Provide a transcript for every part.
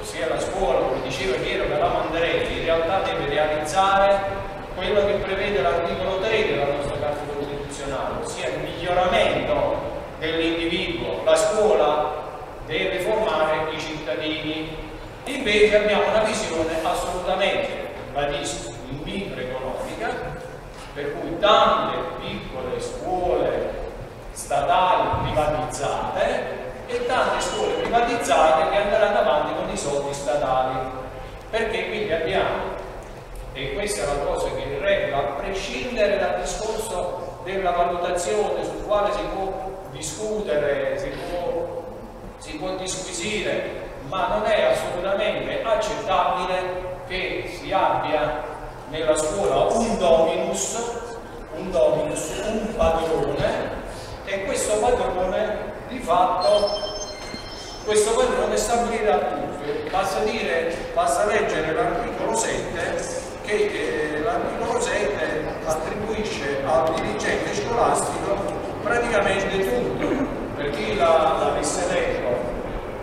sia la scuola, come diceva Piero Calamandrelli, in realtà deve realizzare quello che prevede l'articolo 3 della nostra Carta Costituzionale, ossia il miglioramento dell'individuo. La scuola deve formare i cittadini. Invece abbiamo una visione assolutamente, ribadisco, microeconomica, per cui tante piccole scuole statali privatizzate e tante scuole privatizzate che andranno avanti con i soldi statali, perché quindi abbiamo, e questa è la cosa che regola, a prescindere dal discorso della valutazione sul quale si può discutere, si può disquisire, ma non è assolutamente accettabile che si abbia nella scuola un dominus, un padrone, e questo padrone di fatto, questo padrone stabilirà tutto. Basta leggere l'articolo 7, che l'articolo 7 attribuisce al dirigente scolastico praticamente tutto. Per chi l'avesse letto,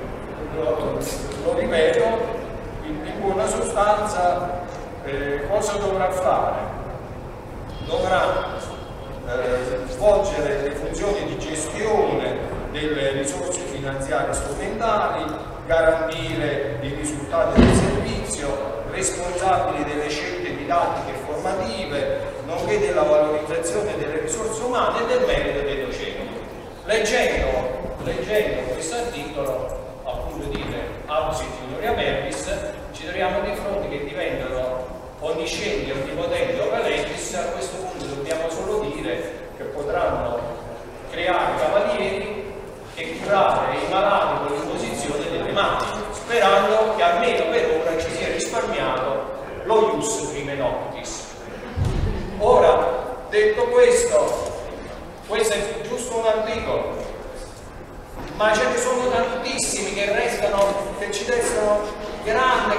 lo ripeto, in buona sostanza cosa dovrà fare? Dovrà svolgere le funzioni di gestione delle risorse finanziarie strumentali, garantire i risultati del servizio, responsabili delle scelte didattiche e formative, nonché della valorizzazione delle risorse umane e del merito dei docenti. Leggendo questo articolo, appunto dire ausit gloria verbis, ci troviamo di fronte che diventano onniscienti, onnipotenti, opelekis. A questo punto dobbiamo solo dire che potranno creare cavalieri e curare i malati con l'imposizione delle mani, sperando che almeno per ora ci sia risparmiato lo ius prime noctis. Ora, detto questo è giusto un articolo, ma ce ne sono tantissimi che restano, che ci restano grande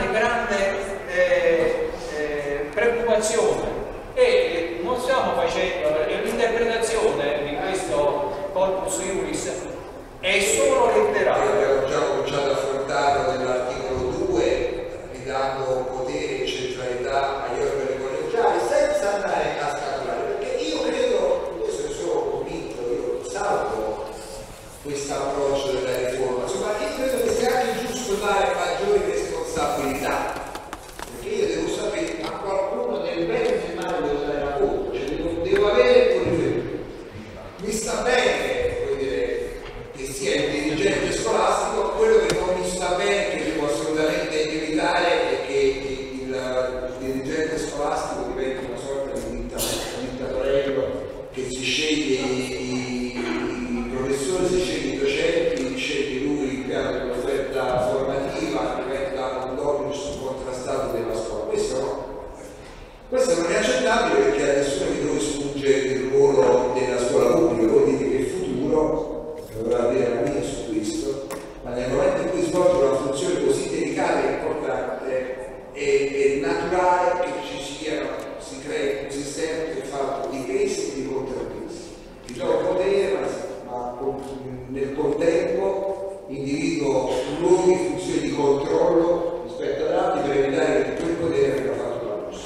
preoccupazione, e non stiamo facendo l'interpretazione di questo corpus iuris è solo letterale. Abbiamo già cominciato a affrontarlo nell'articolo 2, ridando potere e centralità agli organi collegiali, senza andare a scatolare, perché io credo, io sono convinto, io salvo questo approccio della riforma, insomma io credo che sia anche giusto dare maggiori responsabilità, perché io devo sapere a qualcuno nel bene e nel male devo dare la colpa, cioè devo avere un riferimento. Mi sta bene, vuol dire, che sia il dirigente scolastico, quello che non mi sta bene, che devo assolutamente evitare, è che il dirigente scolastico diventi una sorta di dittatorello che si sceglie i professori, si sceglie i docenti, sceglie lui il piano dell'offerta formativa, diventa un dominus contrastato della scuola. Questo non è accettabile, perché a nessuno di noi sfugge il ruolo della scuola pubblica. Voi dite che il futuro dovrà avere la mia su questo, ma nel momento in cui svolge una funzione così delicata e importante è naturale che si crei un sistema che è fatto di pesi e di contrappesi. Ti do potere, ma nel contempo individuo luoghi e funzioni di controllo rispetto ad altri per evitare che quel potere venga fatto da lusso.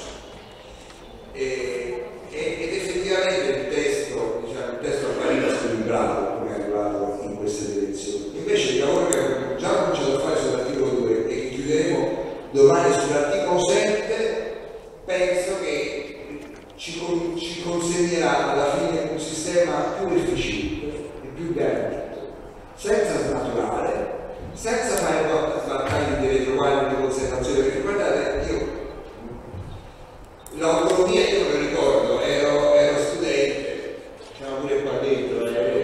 Ed effettivamente il testo appariva squilibrato come è arrivato in questa direzione. Invece il lavoro che abbiamo già cominciato a fare sull'articolo 2 e che chiuderemo domani sull'articolo 7, penso che ci consegnerà alla fine un sistema più efficiente e più garantito, senza snaturare, senza fare battaglie di retroguardia di conservazione, perché guardate, l'autonomia, io me lo ricordo, ero studente, c'era pure qua dentro,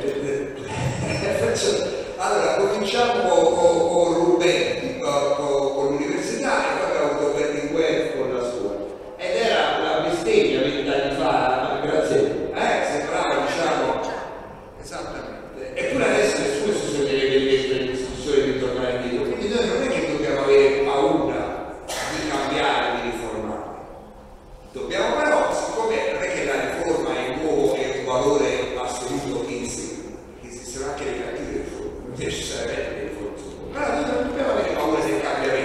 allora cominciamo con Rubetti, con l'università, e poi abbiamo avuto Berlinguer con la scuola, ed era una bestemmia 20 anni fa, grazie, sembrava, diciamo, esattamente, eppure adesso nessuno si sognerebbe di mettere in discussione di tornare indietro, quindi noi non è che dobbiamo avere paura di cambiare, di riformare. Dobbiamo però, siccome non è che la riforma è nuovo, è un valore assoluto in sé, esistono anche le cattive riforme, non necessariamente le riforme, però noi non dobbiamo avere paura del cambiamento.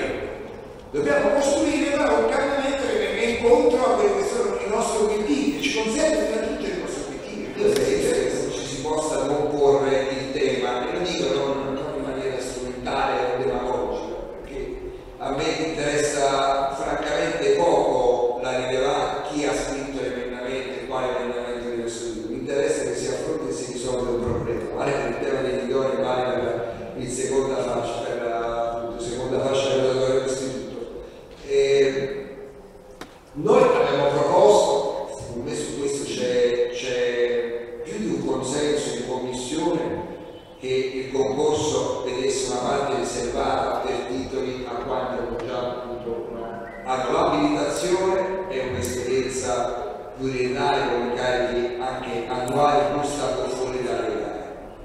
quali non sta fuori dalle gare.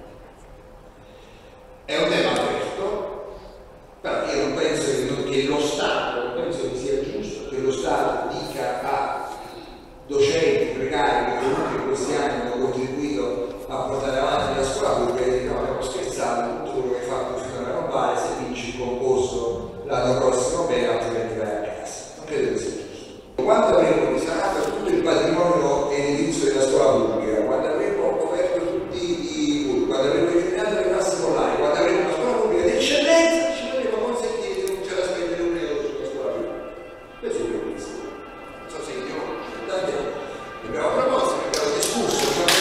È un tema aperto, però io non penso che lo Stato, non penso che sia giusto che lo Stato dica a docenti, precari che comunque in questi anni hanno contribuito a portare avanti la scuola pubblica e no, abbiamo scherzato, tutto quello che hai fatto finora non vale, se vinci il concorso l'anno prossimo bene, altrimenti vai a casa. Non credo che sia giusto. Quando avremo risanato tutto il patrimonio edilizio della scuola pubblica, quando avremo coperto tutti i pur, quando avremo eliminato le classi online, quando avremo una scuola pubblica di eccellenza, ci dovremo consentire di cominciare a spendere un euro sulla scuola pubblica. Questo è il mio pensiero. Non so se io abbiamo proposto, abbiamo discusso,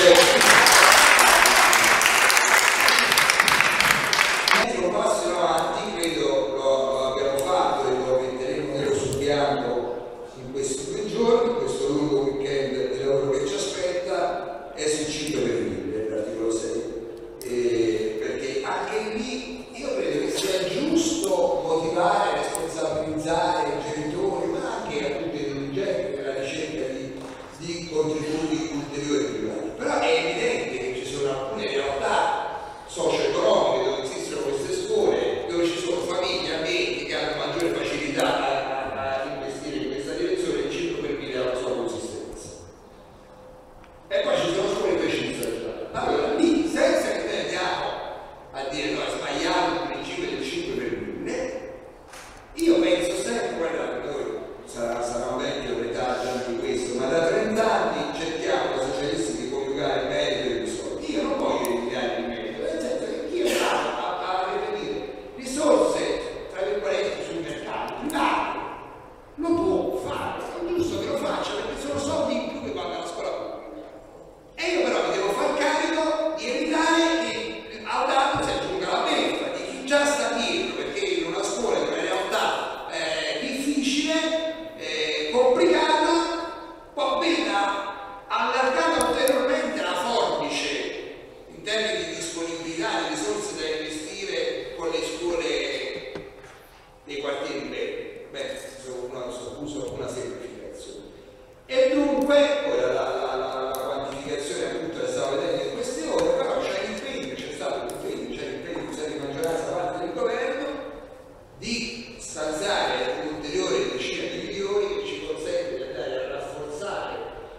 mentre un passo in avanti, credo lo abbiamo fatto e lo metteremo nero su bianco in questi 2 giorni, questo lungo weekend di lavoro che ci aspetta, è sul 5 per 1000, l'articolo 6, perché anche lì io credo che sia giusto motivare, responsabilizzare i genitori, ma anche a tutti i dirigenti nella ricerca di contributi ulteriori privati. Però è evidente che ci sono alcune realtà socio-economiche dove esistono queste scuole, dove ci sono famiglie, ambienti che hanno maggiore facilità a investire in questa direzione, il 5 per 1000 alla sua consistenza. E poi ci sono scuole specializzate. Allora lì, senza che noi andiamo a dire no, è sbagliato il principio del 5 per 1000, io penso sempre, guardate, noi sarà vecchio l'età già di questo, ma da 30 anni cerchiamo da socialisti di coniugare il merito e i risorse. Io non voglio eliminare il merito, nel senso che chi è stato a reperire risorse, tra virgolette, sul mercato privato, lo può fare, è giusto che lo faccia perché sono soldi in più che vanno alla scuola pubblica. E io però mi devo far carico di evitare che al danno si aggiunga la beffa di chi già sta dietro, perché in una scuola che è una realtà difficile, complicata, poi venga allargata ulteriormente la forbice in termini di disponibilità di risorse da investire con le scuole dei quartieri belli. Uso una semplificazione. E dunque, poi la quantificazione appunto la stavo vedendo in queste ore, però c'è l'impegno, c'è stato l'impegno, c'è l'impegno di maggioranza da parte del governo di stanziare un'ulteriore decina di milioni che ci consente di andare a rafforzare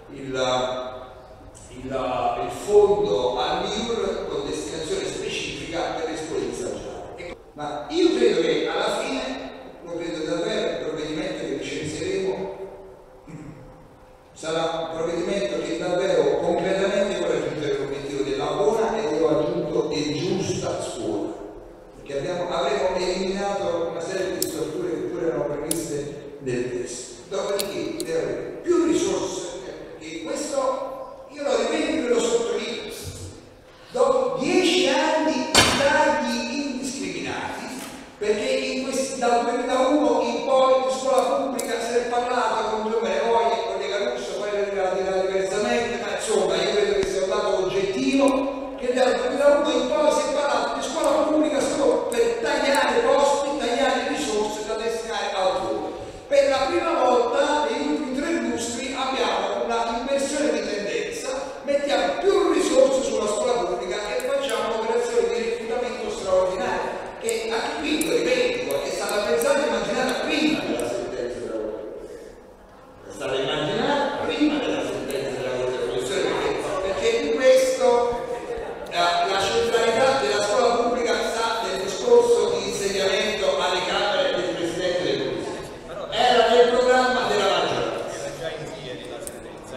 il fondo al MIUR con destinazione specifica per le scuole disagiate. Ma io credo che alla fine, lo credo davvero, il provvedimento che licenzieremo sarà un provvedimento che davvero concretamente vuole raggiungere l'obiettivo della buona e io ho aggiunto e giusta scuola, perché avremo eliminato una serie di strutture che pure erano previste nel testo. Dopodiché deve avere più risorse, e questo io lo ripeto e lo sottolineo. Dopo 10 anni di tagli indiscriminati, perché dal 2001 in poi di scuola pubblica si è parlato con Giovanni Voglia e con Le Caruso, poi è arrivata diversamente, ma insomma io credo che sia un dato oggettivo che dal 2001 in poi si è parlato di scuola pubblica solo per tagliare posti, tagliare risorse da destinare altrove. Per la prima volta negli ultimi 3 lustri abbiamo una inversione di tendenza, mettiamo più risorse sulla scuola pubblica e facciamo operazioni di reclutamento straordinarie, che anche qui, lo ripeto, è stata pensata e immaginata prima della sentenza della Corte Costituzionale. È stata immaginata prima della sentenza della Corte Costituzionale, perché in questo la centralità della scuola pubblica sta nel discorso di insegnamento alle Camere del Presidente del Consiglio. Era nel programma della maggioranza. Era già in via di la sentenza.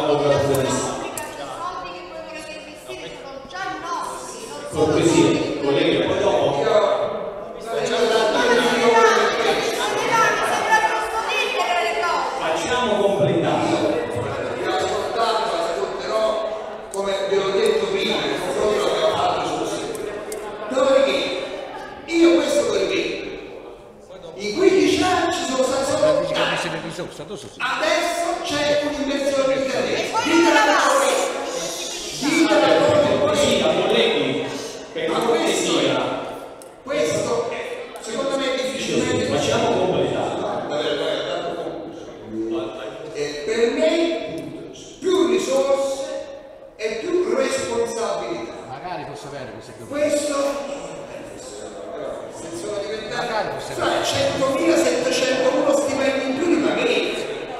Cortesia, colleghi, poi dopo. Facciamo completare. Vi ho ascoltato, ascolterò, come vi ho detto prima, il confronto che abbiamo fatto sul sito. Dopodiché, io questo lo ripeto. In 15 anni ci sono stati solo 8 anni. Adesso c'è un'inversione di tendenza. Dite la cosa. Colleghi, per magari fosse vero questo che questo sono diventati fra 100.701 stipendi in più di pagherete.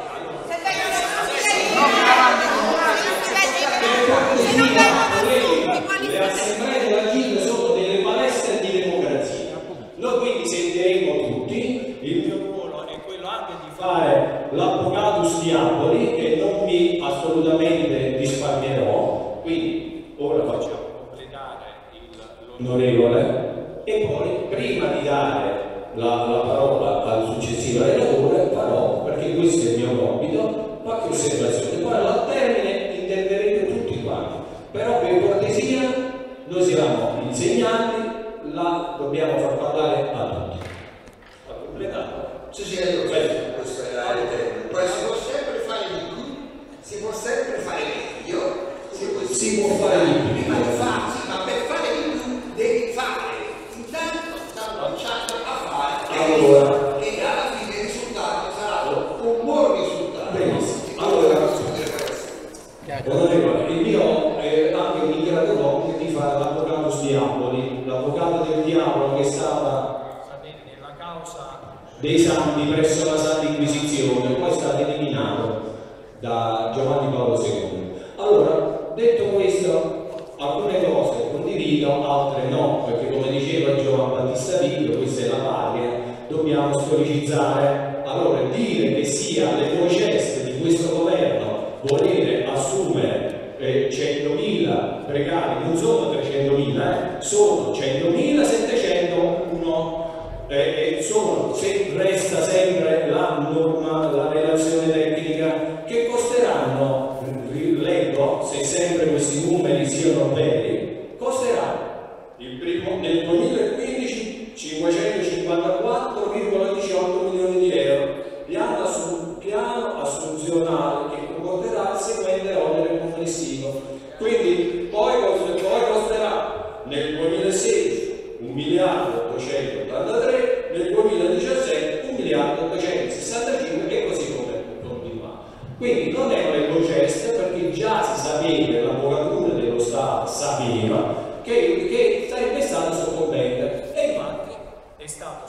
Le assemblee della GIL sono delle palestre di democrazia. Noi quindi sentiremo tutti. Il mio ruolo è quello anche di fare l'avvocatus diaboli, che non mi assolutamente risparmierò. Quindi ora facciamo completare l'onorevole e poi prima di dare la parola al successivo relatore farò, perché questo è il mio compito, qualche osservazione. Poi al termine interverrete tutti quanti. Però per cortesia noi siamo insegnanti, la dobbiamo far parlare a tutti. Ha completato? Sì, questo era il termine. Poi si può sempre fare di più, si può sempre fare meglio, si può fare di più. Prima di farsi, ma per fare di più devi fare. Intanto sta cominciando a fare allora, e alla fine il risultato sarà un buon risultato. Benissimo. Allora, onorevole, il mio è anche un ingrato compito di fare l'avvocatus diaboli, l'avvocato del diavolo che stava nella causa dei santi presso la Santa Inquisizione, poi è stato eliminato da Giovanni Paolo II. Allora, detto questo, alcune cose condivido, altre no, perché come diceva Giovanni Battista Viglio, questa è la patria, dobbiamo storicizzare. Allora, dire che sia l'ecoceste di questo governo volere assumere 100.000 precari, non sono 300.000, sono 100.701. Resta sempre la norma, la relazione tecnica, che costeranno, leggo, se sempre questi numeri siano veri, costerà nel 2015 554,18 milioni di euro, piano assunzionale che comporterà il seguente onere complessivo. Quindi poi costerà nel 2016 1.883, nel 2017 1.865 e così come continua. Quindi non è un ecoceste, perché già si sapeva, l'avvocatura dello Stato sapeva che sarebbe stato soccombente, e infatti è stato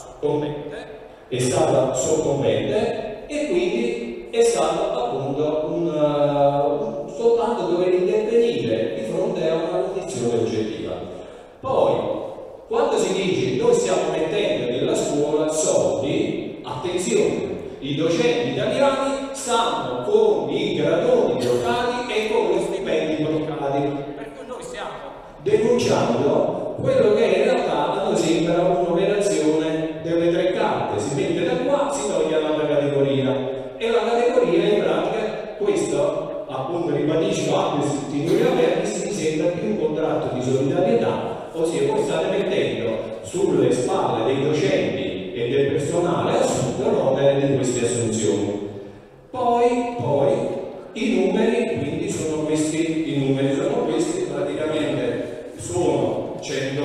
soccombente, e quindi è stato appunto soltanto dover intervenire di fronte a una condizione oggettiva. Poi quando si dice noi stiamo mettendo nella scuola soldi, attenzione, i docenti italiani stanno con i gradoni bloccati e con gli stipendi bloccati, per cui noi stiamo denunciando quello che in realtà a noi sembra un'operazione delle tre carte: si mette da qua, si toglie l'altra categoria, e la categoria in pratica, questo appunto ribadisco anche su titoli aperti, mi sembra più un contratto di solidarietà. Ossia, voi state mettendo sulle spalle dei docenti e del personale assunto l'onere di queste assunzioni. Poi i numeri, quindi sono questi, praticamente sono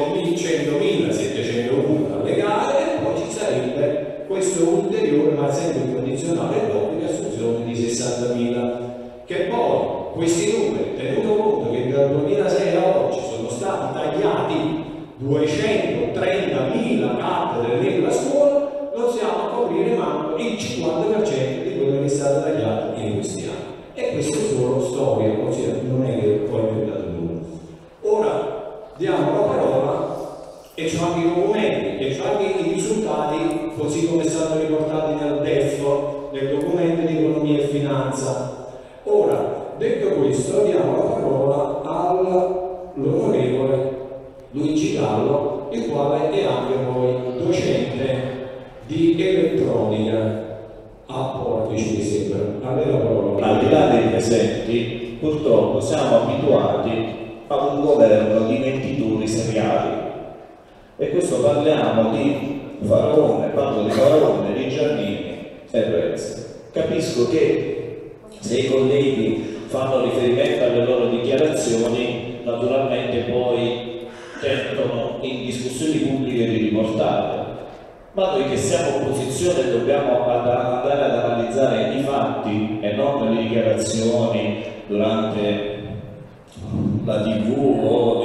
100.701 alle gare, e poi ci sarebbe questo ulteriore, ma sempre in condizionale dopo, di assunzione di 60.000, che poi questi numeri, tenuto conto che dal 2006 a oggi sono stati tagliati 230.000 cattedre nella scuola, non siamo a coprire manco il 50% di quello che è stato tagliato in questi anni. E questo è solo storia, ossia non è che poi è inventato nulla. Ora diamo la parola, e c'ho anche i documenti, e c'ho anche i risultati, così come sono riportati nel DEF, nel documento di economia e finanza. Ora, detto questo, diamo la parola all'onorevole Luigi Gallo, il quale è anche poi docente di elettronica a Portici, mi sembra. Al di là dei presenti, purtroppo siamo abituati a un governo di mentitori seriali, e questo parliamo di Faraone, parlo di Faraone, di Giannini e Renzi. Capisco che se i colleghi fanno riferimento alle loro dichiarazioni, naturalmente poi tentano in discussioni pubbliche di riportarle, ma noi che siamo opposizione dobbiamo andare ad analizzare i fatti e non le dichiarazioni durante la TV o durante gli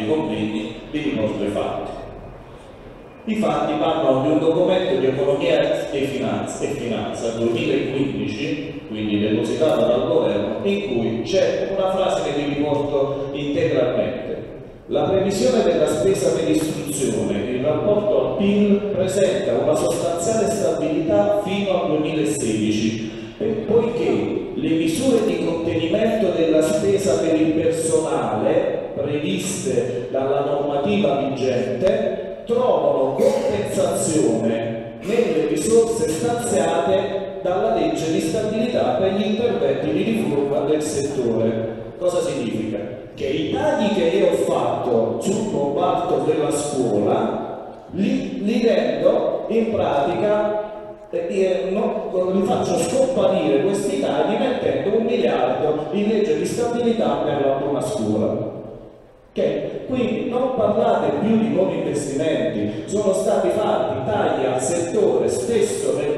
dei convegni, vi riporto i fatti. I fatti parlano di un documento di economia e finanza 2015, quindi depositato dal governo, in cui c'è una frase che vi riporto integralmente. La previsione della spesa per istruzione in rapporto al PIL presenta una sostanziale stabilità fino al 2016, poiché le misure di contenimento della spesa per il personale previste dalla normativa vigente trovano compensazione nelle risorse stanziate dalla legge di stabilità per gli interventi di riforma del settore. Cosa significa? Che i tagli che io ho fatto sul comparto della scuola li rendo in pratica, li faccio scomparire questi tagli mettendo 1 miliardo in legge di stabilità per la buona scuola. Okay. Quindi non parlate più di nuovi investimenti, sono stati fatti tagli al settore stesso nel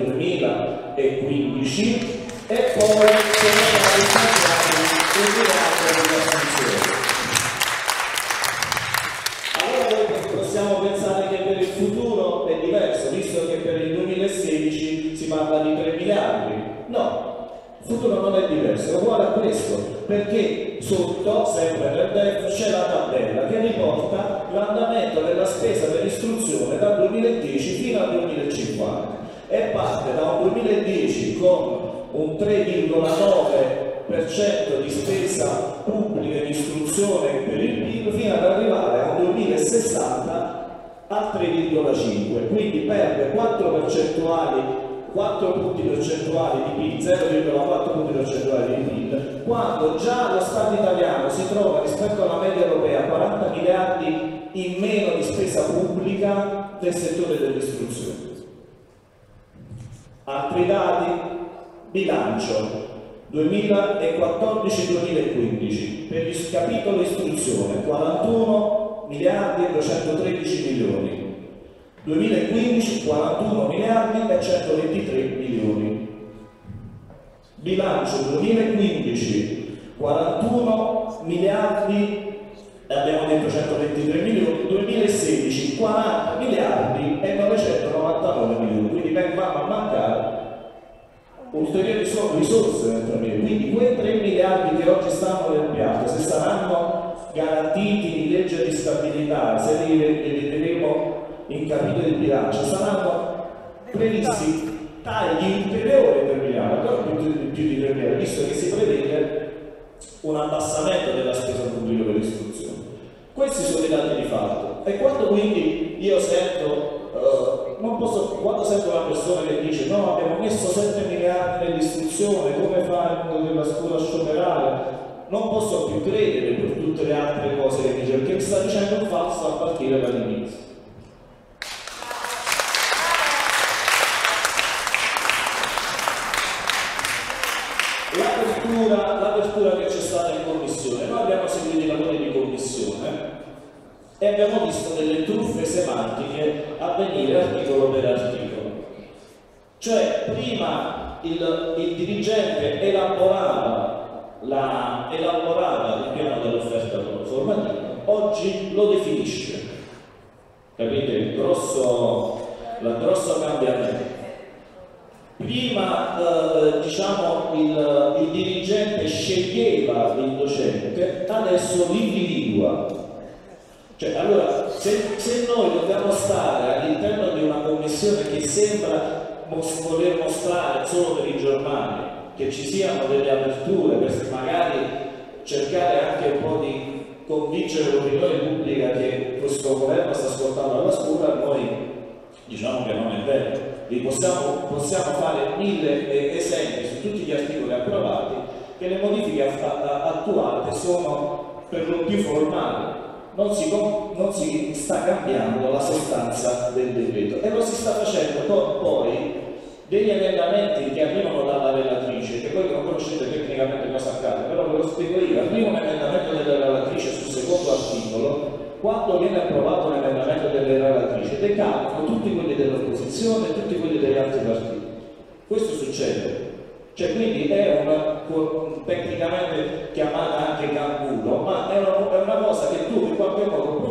2015 e poi sono stati tagliati il bilancio della funzione. Allora noi possiamo pensare che per il futuro è diverso, visto che per il 2016 si parla di 3 miliardi. No, il futuro non è diverso, è uguale a questo, perché sotto, sempre nel DEF, c'è la tabella che riporta l'andamento della spesa per istruzione dal 2010 fino al 2050 e parte da un 2010 con un 3,9% di spesa pubblica in istruzione per il PIL fino ad arrivare al 2060 al 3,5%, quindi perde 4 punti percentuali di PIL, 0,4 punti percentuali di PIL, quando già lo Stato italiano si trova rispetto alla media europea 40 miliardi in meno di spesa pubblica nel settore dell'istruzione. Altri dati, bilancio 2014-2015, per il capitolo istruzione 41 miliardi e 213 milioni. 2015 41 miliardi e 123 milioni. Bilancio 2015 41 miliardi e abbiamo detto 123 milioni, 2016 40 miliardi e 999 milioni, quindi vanno a mancare ulteriori risorse nel termine. Quindi quei 3 miliardi che oggi stanno nel piatto, se saranno garantiti in legge di stabilità, se li vedremo in capitolo di bilancio, saranno previsti tagli ulteriori per miliardi, però più di 3 miliardi, visto che si prevede un abbassamento della spesa pubblica per l'istruzione. Questi sono i dati di fatto. E quando quindi io sento, quando sento una persona che dice no, abbiamo messo 7 miliardi nell'istruzione, come fa il mondo della scuola a scioperare? Non posso più credere per tutte le altre cose che dice, perché mi sta dicendo un falso a partire dall'inizio. L'apertura che c'è stata in commissione, noi abbiamo seguito i lavori di commissione e abbiamo visto delle truffe semantiche avvenire articolo per articolo. Cioè prima il dirigente elaborava il piano dell'offerta formativa, oggi lo definisce. Capite il grosso cambiamento? Prima il dirigente sceglieva il docente, adesso l'individua. Cioè, allora, se noi dobbiamo stare all'interno di una commissione che sembra voler mostrare solo per i giornali che ci siano delle aperture per magari cercare anche un po' di convincere l'opinione pubblica che questo governo sta ascoltando alla scuola, noi diciamo che non è vero. Possiamo fare 1000 esempi su tutti gli articoli approvati che le modifiche attuate sono per lo più formali, non si sta cambiando la sostanza del decreto e lo si sta facendo con poi degli emendamenti che arrivano dalla relatrice, che voi non conoscete tecnicamente cosa accade, però ve lo spiego io. Arriva un emendamento della relatrice sul secondo articolo. Quando viene approvato l'emendamento delle relatrici, decadono tutti quelli dell'opposizione e tutti quelli degli altri partiti. Questo succede. Cioè, quindi è tecnicamente chiamata anche cangulo, ma è una cosa che tu in qualche modo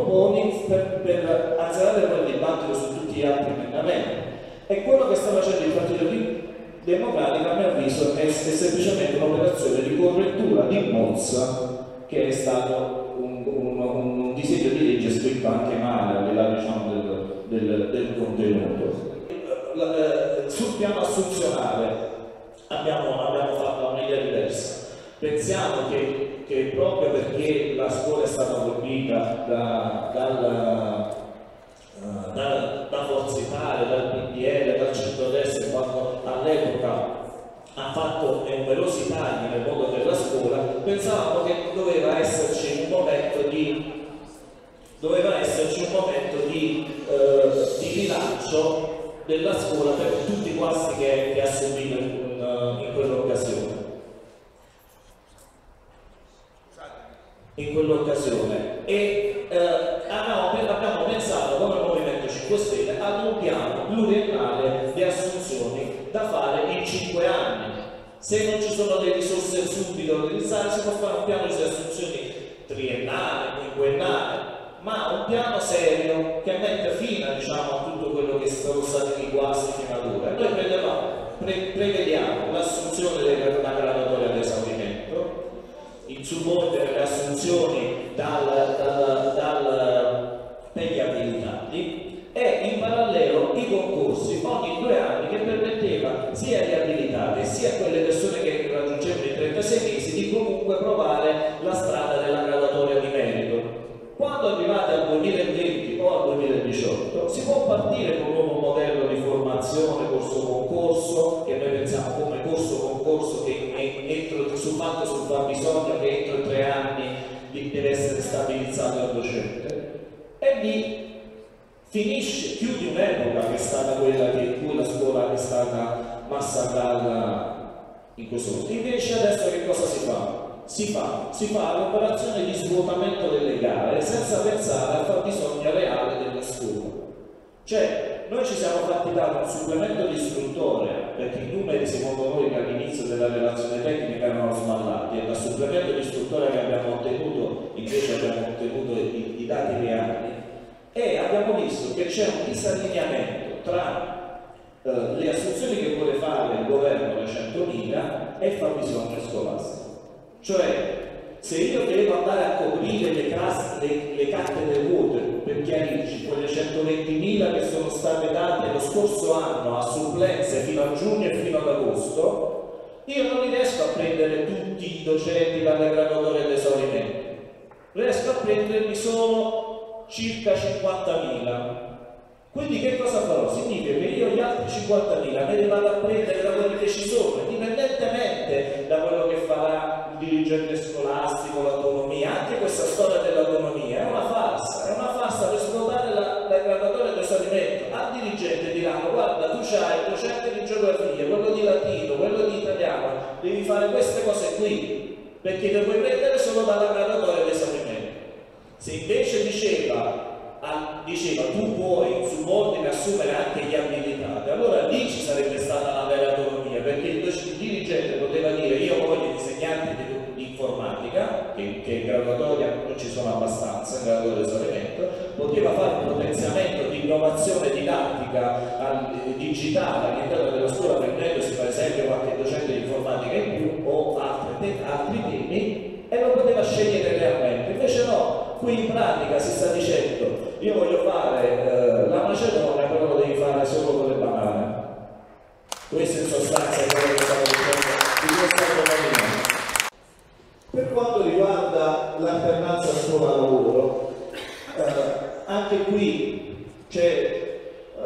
per azzerare quel dibattito su tutti gli altri emendamenti. E quello che sta facendo il Partito Democratico, a mio avviso, è semplicemente un'operazione di correttura di mozza, che è stato un disegno di legge scritto anche male al di là, diciamo, del contenuto. Sul piano assunzionale abbiamo fatto un'idea diversa. Pensiamo che proprio perché la scuola è stata colpita da Forza Italia, dal PDL, dal centrodestra, quando all'epoca ha fatto numerosi tagli nel mondo della scuola, pensavamo che doveva esserci un momento di rilancio della scuola per tutti i guasti che ha subito in quell'occasione. E abbiamo pensato come Movimento 5 Stelle ad un piano pluriennale di assunzioni da fare in 5 anni. Se non ci sono le risorse subito da utilizzare, si può fare un piano di assunzioni triennale, quinquennale, ma un piano serio che mette fine, diciamo, a tutto quello che sono stati i guasti fino ad ora. Noi prevediamo l'assunzione della graduatoria ad esaurimento, in subordine le assunzioni per gli abilitati, e in parallelo i concorsi ogni 2 anni, che permetteva sia agli abilitati sia a quelle persone che raggiungevano i 36 mesi di comunque provare la strada della graduatoria di merito. Quando arrivate al 2020 o al 2018 si può partire con un nuovo modello di formazione corso-concorso, che noi pensiamo come corso-concorso, che fatto sul fabbisogno, che entro 3 anni deve essere stabilizzato al docente, e lì chiudi un'epoca che è stata quella in cui la scuola è stata massacrata in questo modo. Invece adesso che cosa si fa? Si fa l'operazione di svuotamento delle gare senza pensare al fabbisogno reale della scuola. Cioè, noi ci siamo fatti dare un supplemento di istruttore, perché i numeri secondo noi che all'inizio della relazione tecnica erano smallati, e dal supplemento di istruttore che abbiamo ottenuto invece abbiamo ottenuto i dati reali, e abbiamo visto che c'è un disallineamento tra le assunzioni che vuole fare il governo, le 100.000, e il fabbisogno scolastico. Cioè, se io devo andare a coprire le cattedre vuote, per chiarirci, quelle 120.000 che sono state date lo scorso anno a supplenze fino a giugno e fino ad agosto, io non riesco a prendere tutti i docenti dalle graduatorie d'esaurimento, riesco a prendermi solo circa 50.000. Quindi che cosa farò? Significa che io gli altri 50.000 me li vado a prendere da quelli che ci sono, indipendentemente da quello che farà il dirigente scolastico, l'autonomia. Anche questa storia dell'autonomia è una farsa per svuotare la graduatoria d'esaurimento. Al dirigente diranno: guarda, tu c'hai il docente di geografia, quello di latino, quello di italiano, devi fare queste cose qui, perché le puoi prendere solo dalla graduatoria d'esaurimento. Se invece diceva tu puoi in subordine assumere anche gli abilitati, allora lì ci sarebbe stata una vera autonomia, perché il dirigente poteva dire: io voglio insegnanti di informatica, che in graduatoria non ci sono abbastanza, in graduatoria di esaurimento, poteva fare un potenziamento di innovazione didattica digitale all'interno della scuola, prendendosi per esempio qualche docente di informatica in più o altri temi, e lo poteva scegliere realmente. Invece no, qui in pratica si sta dicendo: io voglio fare la Macedonia, però lo devi fare solo con le banane. Questo in sostanza è quello che stavo dicendo di questa movimento. Per quanto riguarda l'alternanza scuola-lavoro, anche qui c'è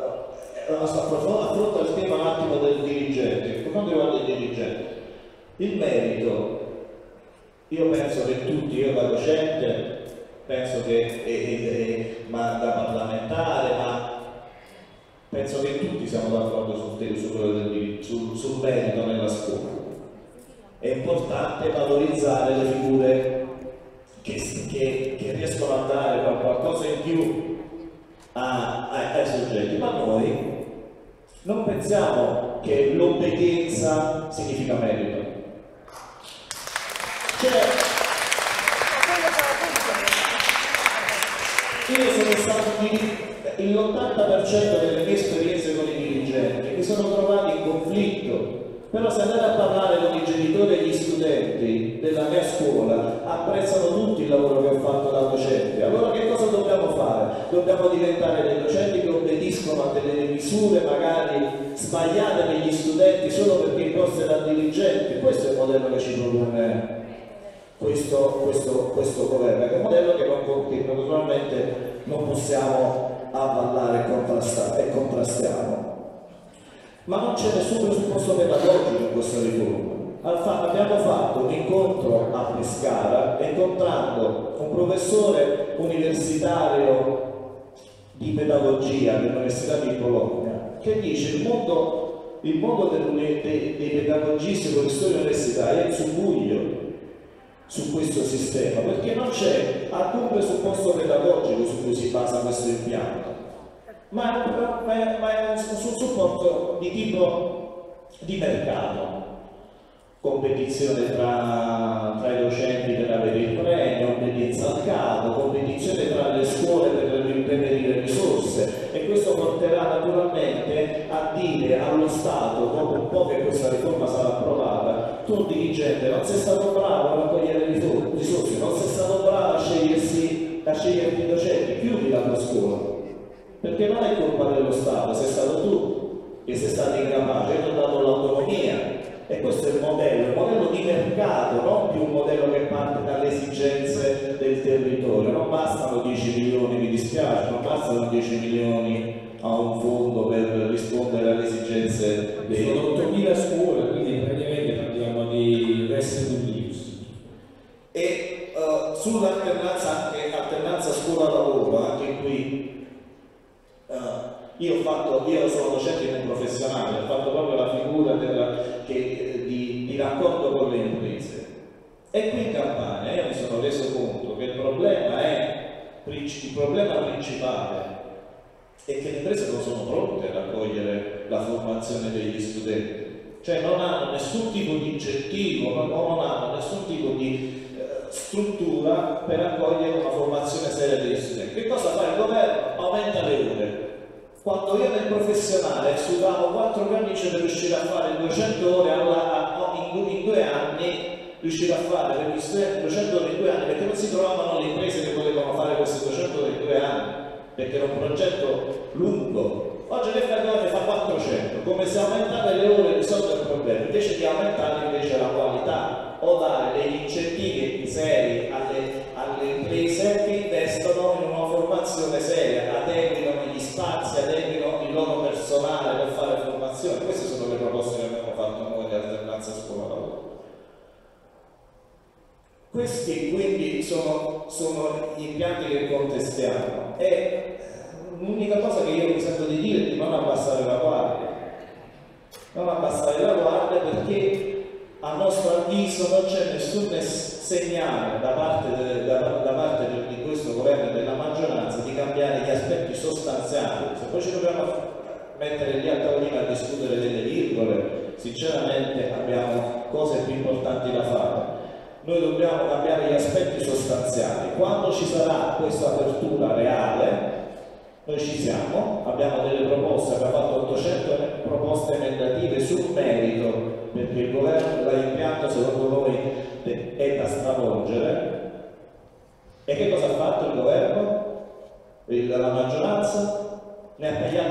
affronta il tema un attimo del dirigente. Per quanto riguarda il dirigente, il merito, io penso che tutti, io da docente penso che ma da parlamentare, ma penso che tutti siamo d'accordo sul merito nella scuola. È importante valorizzare le figure che riescono a dare qualcosa in più ai soggetti, ma noi non pensiamo che l'obbedienza significa merito. Io sono stato l'80% delle mie esperienze con i dirigenti mi sono trovati in conflitto, però se andate a parlare con i genitori e gli studenti della mia scuola apprezzano tutti il lavoro che ho fatto da docente. Allora che cosa dobbiamo fare? Dobbiamo diventare dei docenti che obbediscono a delle misure magari sbagliate per gli studenti solo perché imposte da dirigenti? Questo è il modello che ci propone questo governo, è un modello che naturalmente non possiamo avvallare e contrastiamo. Ma non c'è nessun presupposto pedagogico in questa riforma. Abbiamo fatto un incontro a Pescara incontrando un professore universitario di pedagogia dell'Università di Bologna che dice il mondo dei pedagogisti e professori universitari è in subbuglio su questo sistema, perché non c'è alcun presupposto pedagogico su cui si basa questo impianto, ma è un supporto di tipo di mercato, competizione tra i docenti per avere il premio, obbedienza al capo, competizione tra le scuole per reperire risorse, e questo porterà naturalmente a dire allo Stato, dopo un po' che questa riforma sarà approvata, tu dirigente non sei stato bravo a raccogliere risorse, non sei stato bravo a sceglierti i docenti, chiudi la tua scuola, perché non è colpa dello Stato, sei stato tu che sei stato incapace, io ti ho dato l'autonomia. E questo è il modello di mercato, non più un modello che parte dalle esigenze del territorio. Non bastano 10 milioni, mi dispiace, non bastano 10 milioni a un fondo per rispondere alle esigenze dei... Sono 8.000 scuole, quindi praticamente parliamo di resto news. E sull'alternanza, anche alternanza scuola-lavoro, anche qui io sono docente non professionale, ho fatto proprio la figura di raccordo con le imprese, e qui in Campania io mi sono reso conto che il problema principale è che le imprese non sono pronte a raccogliere la formazione degli studenti, cioè non hanno nessun tipo di incentivo, non hanno nessun tipo di struttura per accogliere una formazione seria degli studenti. Che cosa fa il governo? Aumenta le ore. Quando io nel professionale sudavo 4 camicie per riuscire a fare 200 ore in 2 anni, riuscire a fare per gli studenti 200 ore in 2 anni, perché non si trovavano le imprese che volevano fare queste 200 ore in 2 anni, perché era un progetto lungo. Oggi che fa 400, come se aumentare le ore risolve il problema, invece di aumentare invece la qualità, o dare degli incentivi seri alle imprese che investono in una formazione seria, adeguino gli spazi, adeguino il loro personale per fare formazione. Queste sono le proposte che abbiamo fatto noi di alternanza scuola-lavoro. Questi quindi sono gli impianti che contestiamo, e l'unica cosa che io mi sento di dire è di non abbassare la guardia. Non abbassare la guardia, perché a nostro avviso non c'è nessun segnale da parte di questo governo e della maggioranza di cambiare gli aspetti sostanziali. Se poi ci dobbiamo mettere lì a tavolino a discutere delle virgole, sinceramente abbiamo cose più importanti da fare. Noi dobbiamo cambiare gli aspetti sostanziali. Quando ci sarà questa apertura reale, noi ci siamo, abbiamo delle proposte, abbiamo fatto 800 proposte emendative sul merito, perché il governo, l'impianto secondo noi è da stravolgere. E che cosa ha fatto il governo? La maggioranza ne ha tagliate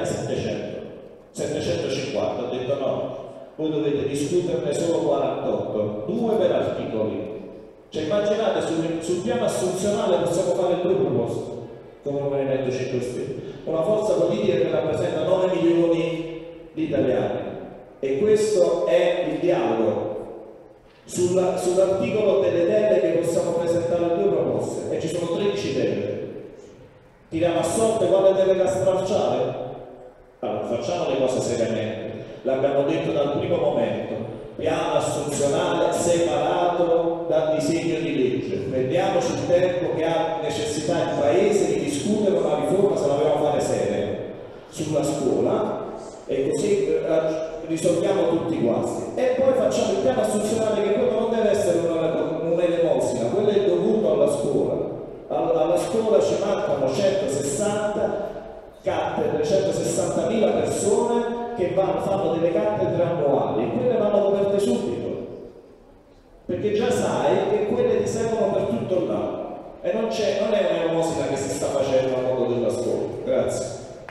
750, ha detto no, voi dovete discuterne solo 48, 2 per articoli. Cioè immaginate, sul piano assunzionale possiamo fare 2 proposte come Movimento 5 Stelle, una forza politica che rappresenta 9 milioni di italiani, e questo è il dialogo. Sull'articolo delle deleghe possiamo presentare 2 proposte e ci sono 13 deleghe. Tiriamo a sorte quale delega stralciare? Allora, facciamo le cose seriamente, l'abbiamo detto dal primo momento: piano assunzionale separato dal disegno di legge, prendiamoci il tempo che ha necessità il Paese di discutere una riforma, se la dobbiamo fare seria, sulla scuola, e così risolviamo tutti i guasti. E poi facciamo il piano assunzionale, che quello non deve essere un'elemosina, quello è dovuto alla scuola scuola ci mancano 160 cattedre, 160.000 persone che fanno delle cattedre annuali, e quelle vanno coperte subito, perché già sai che quelle ti servono per tutto l'anno, e non è un'elemosina che si sta facendo a modo della scuola. Grazie.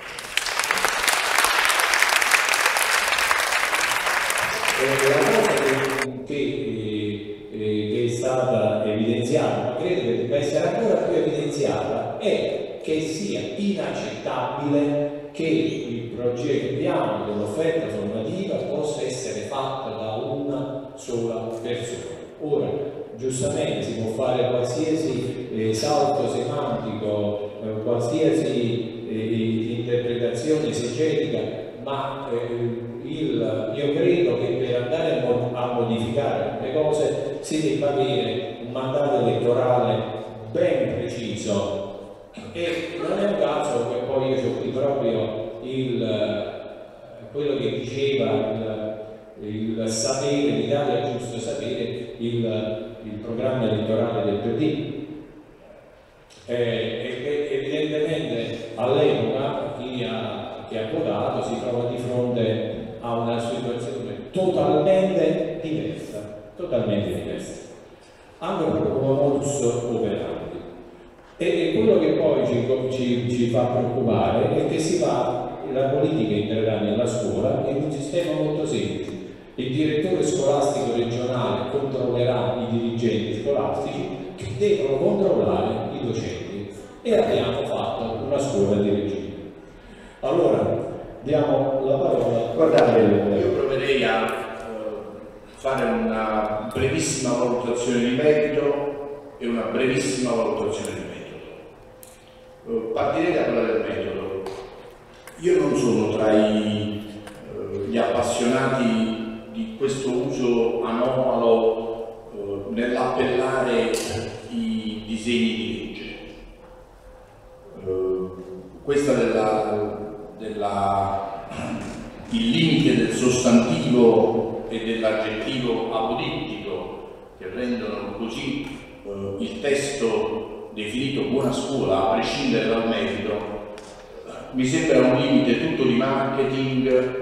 La cosa che è stata evidenziata, ma credo che debba essere ancora più evidenziata, è che sia inaccettabile che il piano dell'offerta formativa possa essere fatto da una sola persona. Ora, giustamente si può fare qualsiasi salto semantico, qualsiasi interpretazione esegetica, ma io credo che per andare a modificare le cose si debba avere un mandato elettorale ben preciso, e non è un caso che poi io ho qui proprio quello che diceva il sapere, l'Italia è giusto sapere, il programma elettorale del PD. Evidentemente all'epoca chi ha votato si trova di fronte a una situazione totalmente diversa, anche proprio come modus operandi. E quello che poi ci fa preoccupare è che la politica entrerà nella scuola in un sistema molto semplice. Il direttore scolastico regionale controllerà i dirigenti scolastici, che devono controllare i docenti, e abbiamo fatto una scuola di regime. Allora, diamo la parola. Guardate, io proverei a fare una brevissima valutazione di merito e una brevissima valutazione di metodo. Partirei da quella del metodo. Io non sono tra gli appassionati di questo uso anomalo nell'appellare i disegni di legge. Questa il limite del sostantivo e dell'aggettivo apodittico, che rendono così il testo definito buona scuola a prescindere dal merito, mi sembra un limite tutto di marketing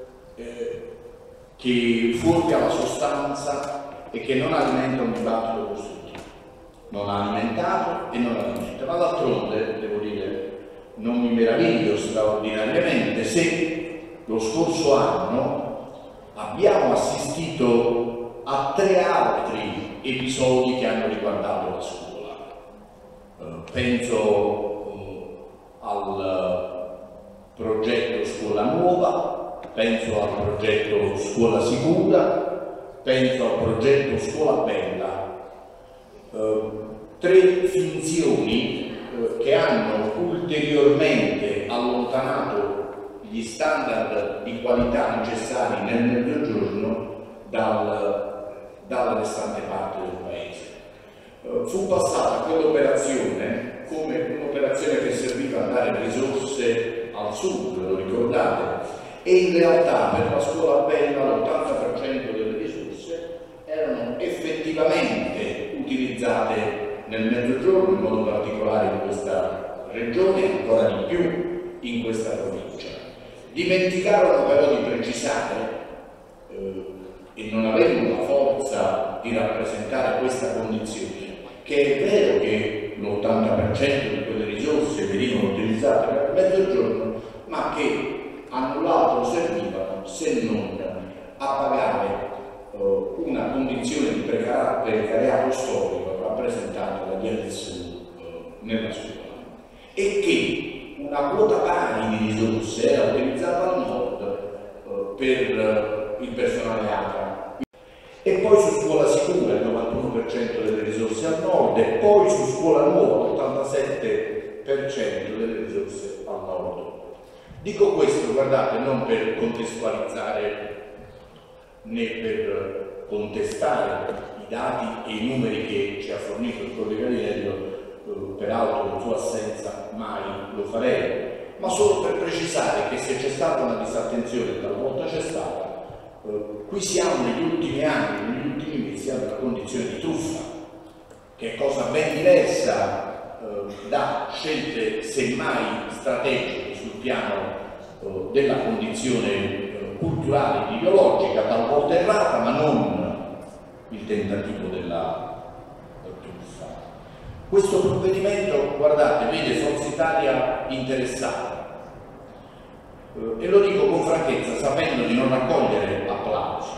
che fuorvia la sostanza e che non alimenta un dibattito costruttivo. Non ha alimentato e non alimenta. Ma d'altronde, devo dire, non mi meraviglio straordinariamente se lo scorso anno abbiamo assistito a 3 altri episodi che hanno riguardato la scuola. Penso al progetto Scuola Nuova, penso al progetto Scuola Sicura, penso al progetto Scuola Bella. 3 finzioni che hanno ulteriormente allontanato gli standard di qualità necessari nel Mezzogiorno dalla restante parte del Paese. Fu passata quell'operazione come un'operazione che serviva a dare risorse al sud, lo ricordate? E in realtà per la scuola bella l'80% delle risorse erano effettivamente utilizzate nel Mezzogiorno, in modo particolare in questa regione e ancora di più in questa provincia. Dimenticarono però di precisare e non avevano la forza di rappresentare questa condizione, che è vero che l'80% di quelle risorse venivano utilizzate per il Mezzogiorno, ma che a null'altro servivano se non a pagare una condizione di precariato storico rappresentata dagli LSU nella scuola, e che una quota pari di risorse era utilizzata al nord per il personale ATA, e poi su Scuola Sicura il 91% delle risorse al nord, e poi su Scuola Nuova l'87% delle risorse al nord. Dico questo, guardate, non per contestualizzare né per contestare i dati e i numeri che ci ha fornito il collega Riello, peraltro in sua assenza mai lo farei, ma solo per precisare che se c'è stata una disattenzione, talvolta c'è stata, qui siamo negli ultimi anni, negli ultimi mesi, siamo in una condizione di truffa, che è cosa ben diversa da scelte semmai strategiche sul piano della condizione culturale e ideologica, talvolta errata, ma non il tentativo della truffa. Questo provvedimento, guardate, vede Forza Italia interessata, e lo dico con franchezza, sapendo di non raccogliere applausi.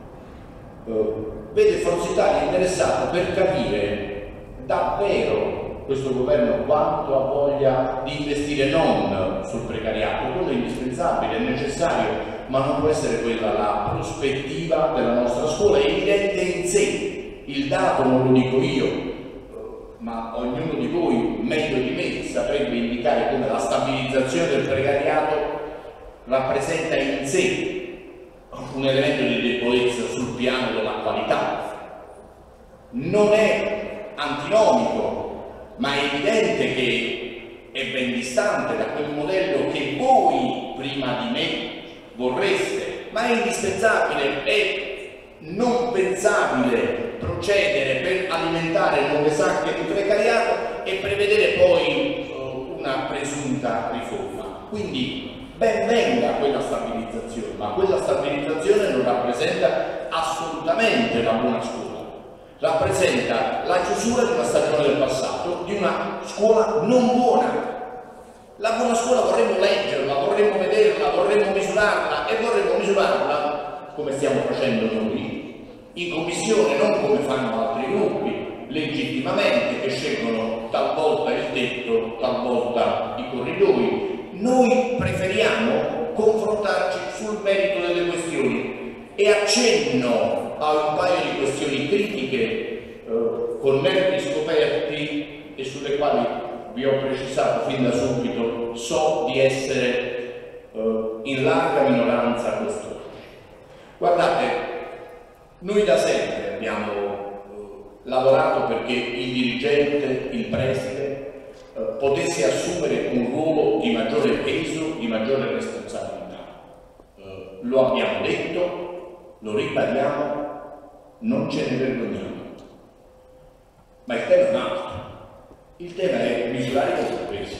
Vede Forza Italia interessata per capire davvero questo governo quanto ha voglia di investire non sul precariato, quello è indispensabile, è necessario, ma non può essere quella la prospettiva della nostra scuola. È evidente in sé, il dato non lo dico io, ma ognuno di voi meglio di me saprebbe indicare come la stabilizzazione del precariato rappresenta in sé un elemento di debolezza sul piano della qualità. Non è antinomico, ma è evidente che è ben distante da quel modello che voi prima di me vorreste, ma è indispensabile e non pensabile procedere per alimentare nuove sacche di precariato e prevedere poi una presunta riforma. Quindi ben venga quella stabilizzazione, ma quella stabilizzazione non rappresenta assolutamente la buona scuola, rappresenta la chiusura di una stagione del passato, di una scuola non buona. La buona scuola vorremmo leggerla, vorremmo vederla, vorremmo misurarla e vorremmo misurarla come stiamo facendo noi in commissione, non come fanno altri gruppi, legittimamente, che scelgono talvolta il tetto, talvolta i corridoi. Noi preferiamo confrontarci sul merito delle questioni e accenno a un paio di questioni critiche con nervi scoperti e sulle quali vi ho precisato fin da subito, so di essere in larga minoranza a questo. Guardate, noi da sempre abbiamo lavorato perché il dirigente, il preside, potesse assumere un ruolo di maggiore peso, di maggiore responsabilità. Lo abbiamo detto, lo ribadiamo, non ce ne vergogniamo. Ma il tema è un altro. Il tema è misurare i contrappesi.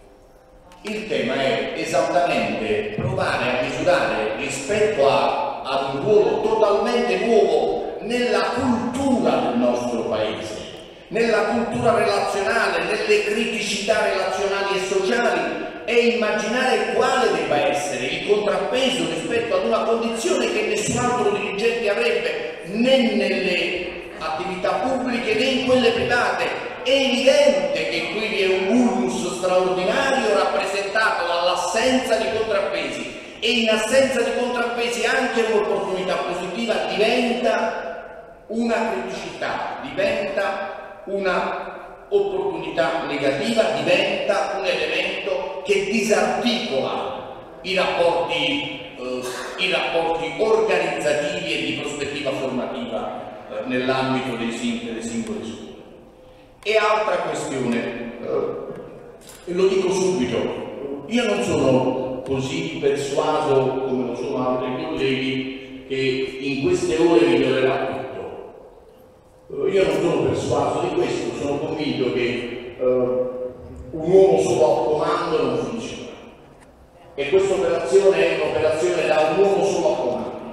Il tema è esattamente provare a misurare rispetto ad un ruolo totalmente nuovo nella cultura del nostro paese, nella cultura relazionale, nelle criticità relazionali e sociali, e immaginare quale debba essere il contrappeso rispetto ad una condizione che nessun altro dirigente avrebbe né nelle attività pubbliche né in quelle private. È evidente che qui vi è un vulnus straordinario rappresentato dall'assenza di contrappesi, e in assenza di contrappesi anche un'opportunità positiva diventa una criticità, diventa una opportunità negativa, diventa un elemento che disarticola i rapporti organizzativi e di prospettiva formativa nell'ambito delle singole scuole. E altra questione, e lo dico subito, io non sono così persuaso come lo sono altri colleghi che in queste ore migliorerà tutto. Io non sono persuaso di questo, sono convinto che un uomo solo al comando non funziona, e questa operazione è un'operazione da un uomo solo al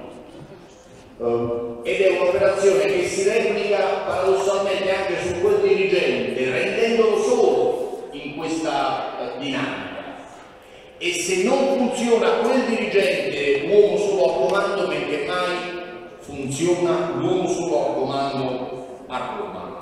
comando. Ed è un'operazione che si replica paradossalmente anche su quel dirigente, rendendolo solo in questa dinamica. E se non funziona quel dirigente, uomo solo al comando, men che mai funziona l'uomo solo al comando a Roma.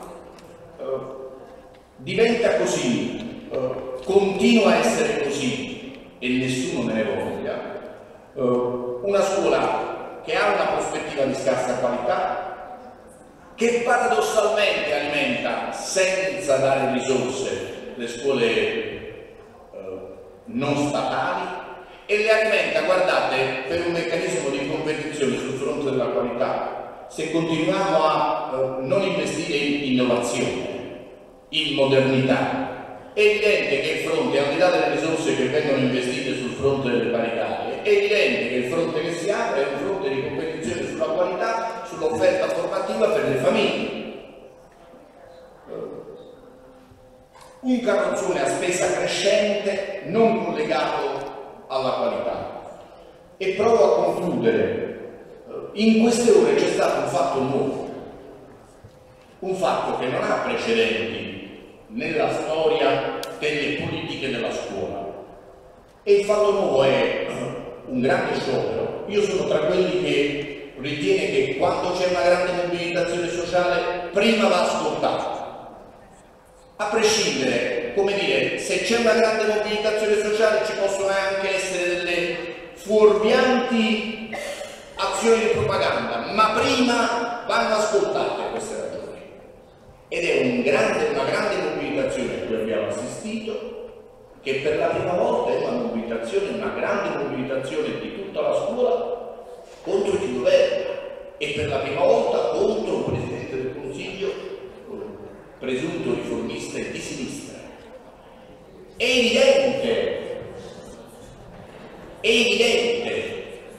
Diventa così, continua a essere così, e nessuno me ne voglia, una scuola che ha una prospettiva di scarsa qualità, che paradossalmente alimenta, senza dare risorse, le scuole non statali, e le alimenta, guardate, per un meccanismo di competizione sul fronte della qualità. Se continuiamo a non investire in innovazione, in modernità, è evidente che il fronte, al di là delle risorse che vengono investite sul fronte delle paritarie, è evidente che il fronte che si apre è un fronte di competizione sulla qualità, sull'offerta formativa per le famiglie. un carrozzone a spesa crescente non collegato alla qualità. E provo a concludere. In queste ore c'è stato un fatto nuovo, un fatto che non ha precedenti nella storia delle politiche della scuola, e il fatto nuovo è un grande sciopero. Io sono tra quelli che ritiene che quando c'è una grande mobilitazione sociale prima va ascoltata, a prescindere, come dire, se c'è una grande mobilitazione sociale ci possono anche essere delle fuorvianti azioni di propaganda, ma prima vanno ascoltate queste ragioni. Ed è una grande mobilitazione a cui abbiamo assistito, che per la prima volta è una grande mobilitazione di tutta la scuola contro il governo, e per la prima volta contro un Presidente del Consiglio presunto riformista e di sinistra. È evidente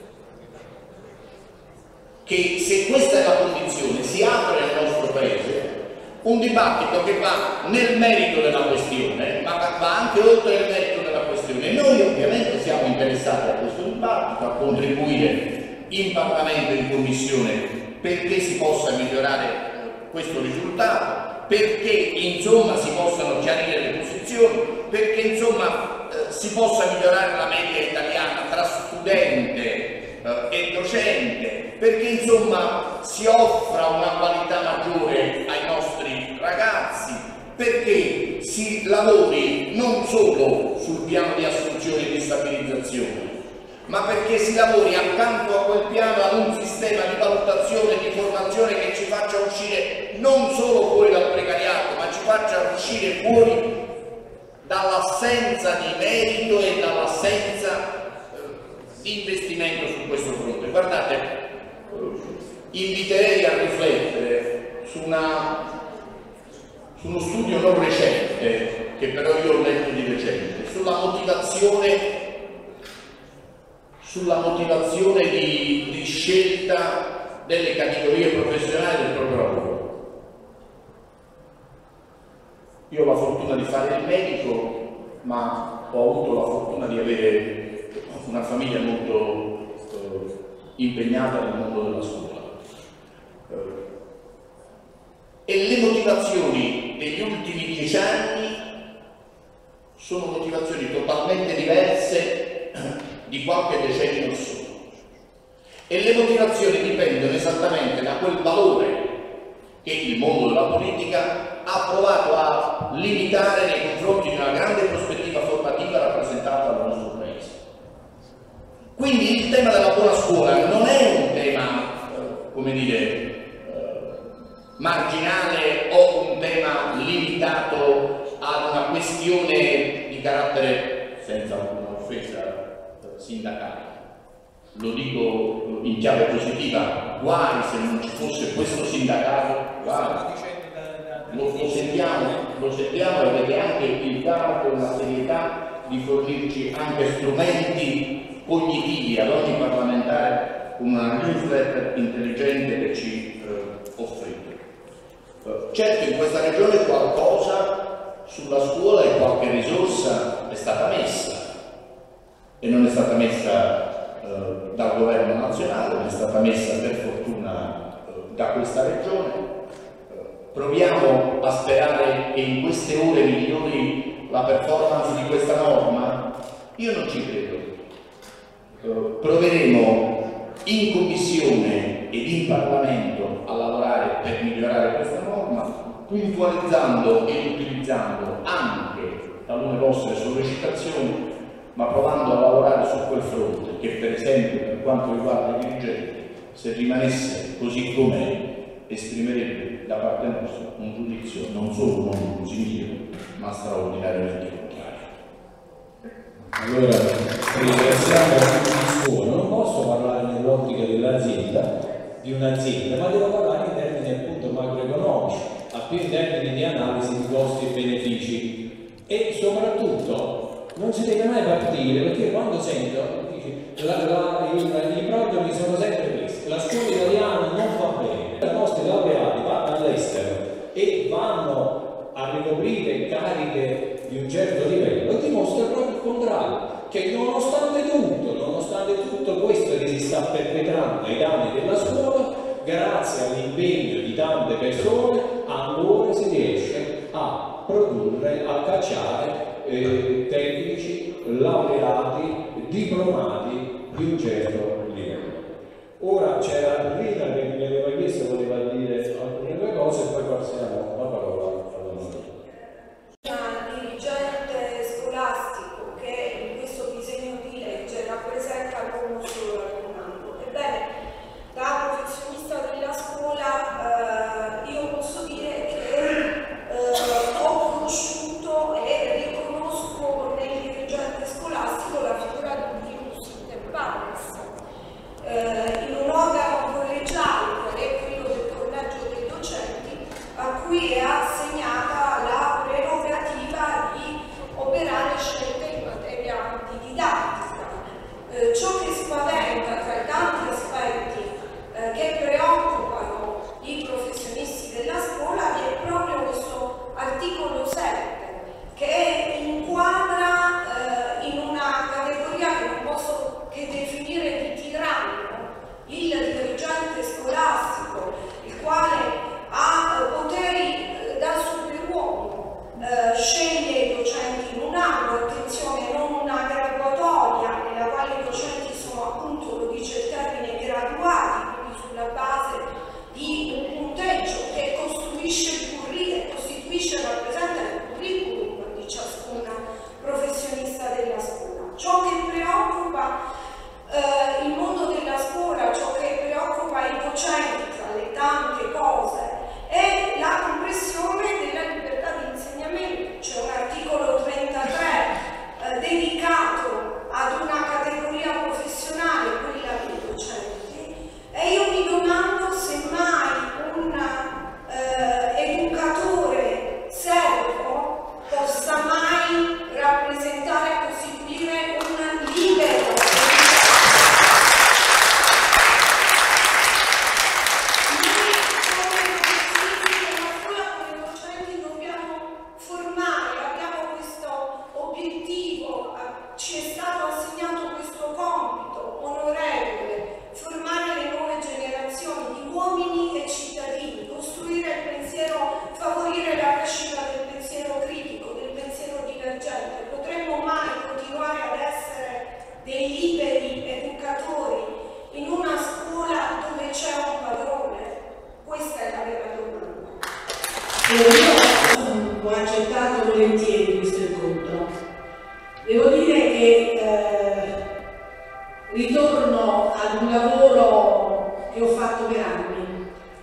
che se questa è la condizione si apre nel nostro Paese un dibattito che va nel merito della questione, ma va anche oltre il merito della questione. Noi ovviamente siamo interessati a questo dibattito, a contribuire in Parlamento e in Commissione perché si possa migliorare questo risultato, perché insomma si possano chiarire le posizioni, perché insomma si possa migliorare la media italiana tra studente e docente, perché insomma si offra una qualità maggiore ai nostri ragazzi, perché si lavori non solo sul piano di assunzione e di stabilizzazione, ma perché si lavori accanto a quel piano ad un sistema di valutazione e di formazione che ci faccia uscire non solo fuori dal precariato, ma ci faccia uscire fuori dall'assenza di merito e dall'assenza di investimento su questo fronte. Guardate, inviterei a riflettere su uno studio non recente, che però io ho letto di recente, sulla motivazione di scelta delle categorie professionali del proprio lavoro. Io ho la fortuna di fare il medico, ma ho avuto la fortuna di avere una famiglia molto impegnata nel mondo della scuola. E le motivazioni degli ultimi 10 anni sono motivazioni totalmente diverse di qualche decennio or sono. E le motivazioni dipendono esattamente da quel valore che il mondo della politica ha provato a limitare nei confronti di una grande prospettiva formativa rappresentata dal nostro Paese. Quindi il tema della buona scuola non è un tema, come dire, marginale o un tema limitato ad una questione di carattere, senza un'offesa sindacale. Lo dico in chiave positiva, guai se non ci fosse questo sindacato, guai. Lo sentiamo, e vede anche il carattere e la serietà di fornirci anche strumenti cognitivi ad ogni parlamentare, una newsletter intelligente che ci offrite. Certo, in questa regione qualcosa sulla scuola e qualche risorsa è stata messa, e non è stata messa dal governo nazionale, ma è stata messa per fortuna da questa regione. Proviamo a sperare che in queste ore migliori la performance di questa norma? Io non ci credo. Proveremo in Commissione ed in Parlamento a lavorare per migliorare questa norma, puntualizzando e utilizzando anche talune vostre sollecitazioni, ma provando a lavorare su quel fronte che, per esempio, per quanto riguarda i dirigenti, se rimanesse così com'è, esprimerebbe da parte nostra un giudizio non solo non positivo, ma straordinariamente contrario. Allora, ringraziamo il suo. Non posso parlare nell'ottica dell'azienda, di un'azienda, ma devo parlare in termini appunto macroeconomici, a più in termini di analisi di costi e benefici. E soprattutto non si deve mai partire, perché quando sento i problemi sono sempre questi: la scuola italiana non va bene, i nostri laureati vanno all'estero e vanno a ricoprire cariche di un certo livello, dimostra proprio il contrario, che nonostante tutto questo che si sta perpetrando ai danni della scuola, grazie all'impegno di tante persone, ancora si riesce a produrre, a cacciare tecnici, laureati, diplomati di un certo livello. Ora c'era Rita che mi aveva chiesto, voleva dire alcune due cose e poi passiamo la parola alla nostra. Una dirigente scolastico che in questo disegno di legge rappresenta non solo il comando. Ebbene, da professionista della scuola io posso dire che ho conosciuto e riconosco nel dirigente scolastico la figura di un virus inter pares. In un organo collegiale, che è quello del collegio dei docenti, a cui è assegnata la prerogativa di operare scelte in materia di didattica. Ciò che spaventa tra i tanti aspetti che preoccupano i professionisti della scuola è proprio questo articolo 7, che inquadra in una categoria che non posso che definire di tiranno il dirigente scolastico, il quale ha poteri da superuomo, sceglie i docenti in un anno, attenzione, non una graduatoria nella quale i docenti sono appunto, lo dice il termine, graduati, quindi sulla base di un punteggio che costituisce e rappresenta il curriculum di ciascuna professionista della scuola. Ciò che preoccupa il mondo della scuola, ciò che preoccupa i docenti tra le tante cose è la compressione della libertà di insegnamento. C'è un articolo 33 dedicato ad una categoria professionale, quella dei docenti, e io mi domando se mai un educatore servo possa mai rappresentare e costituire un libero. Ci è stato assegnato questo compito onorevole, formare le nuove generazioni di uomini e cittadini, costruire il pensiero, favorire la crescita del pensiero critico, del pensiero divergente. Potremmo mai continuare ad essere dei liberi educatori in una scuola dove c'è un padrone? Questa è la vera domanda. Io ho accettato volentieri questo incontro. Devo dire che ritorno ad un lavoro che ho fatto per anni.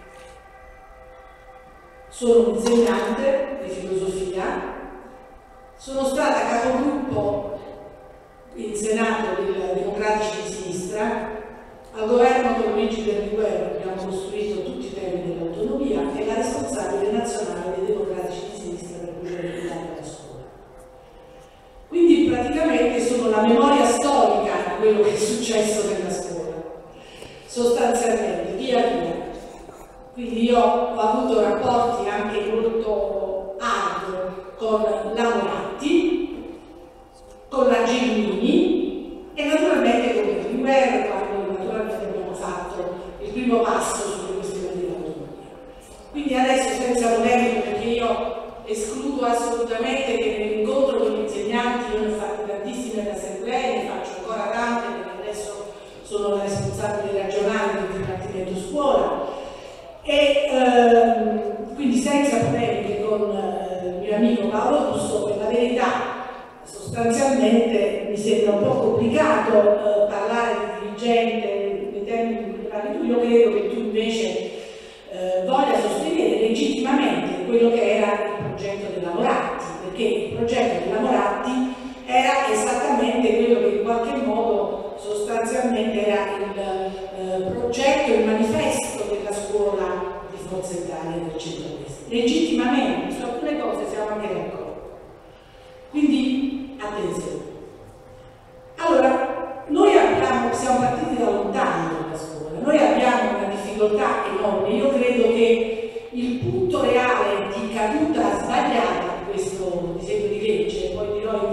Sono un insegnante di filosofia, sono stata capogruppo in Senato dei Democratici di Sinistra, al governo con Luigi Berlinguer abbiamo costruito tutti i temi dell'autonomia e la responsabile nazionale dei Democratici di Sinistra per cui riguarda la scuola. Quindi praticamente sono la memoria storica di quello che è successo nella scuola, sostanzialmente, via via. Quindi io ho avuto rapporti anche molto hard con la Moratti, con la Gelmini e naturalmente con Berlinguer, quando naturalmente abbiamo fatto il primo passo sulle questioni dell'autonomia. Quindi adesso, senza polemiche, perché io escludo assolutamente che nell'incontro con gli insegnanti, io ne ho fatte tantissime assemblee, ne faccio ancora tante perché adesso sono la responsabile regionale del Dipartimento Scuola e quindi senza polemiche con il mio amico Paolo Russo, per la verità sostanzialmente mi sembra un po' complicato parlare di dirigente nei termini in cui parli tu. Io credo che tu invece voglia sostenere legittimamente quello che era il progetto della Moratti, perché il progetto della Moratti era esattamente quello che in qualche modo sostanzialmente era il progetto, il manifesto della scuola di Forza Italia del centro-destra. Legittimamente, su alcune cose siamo anche d'accordo. Quindi attenzione. Allora, noi siamo partiti da lontano dalla scuola, noi abbiamo una difficoltà enorme. Io credo che il punto reale di caduta sbagliata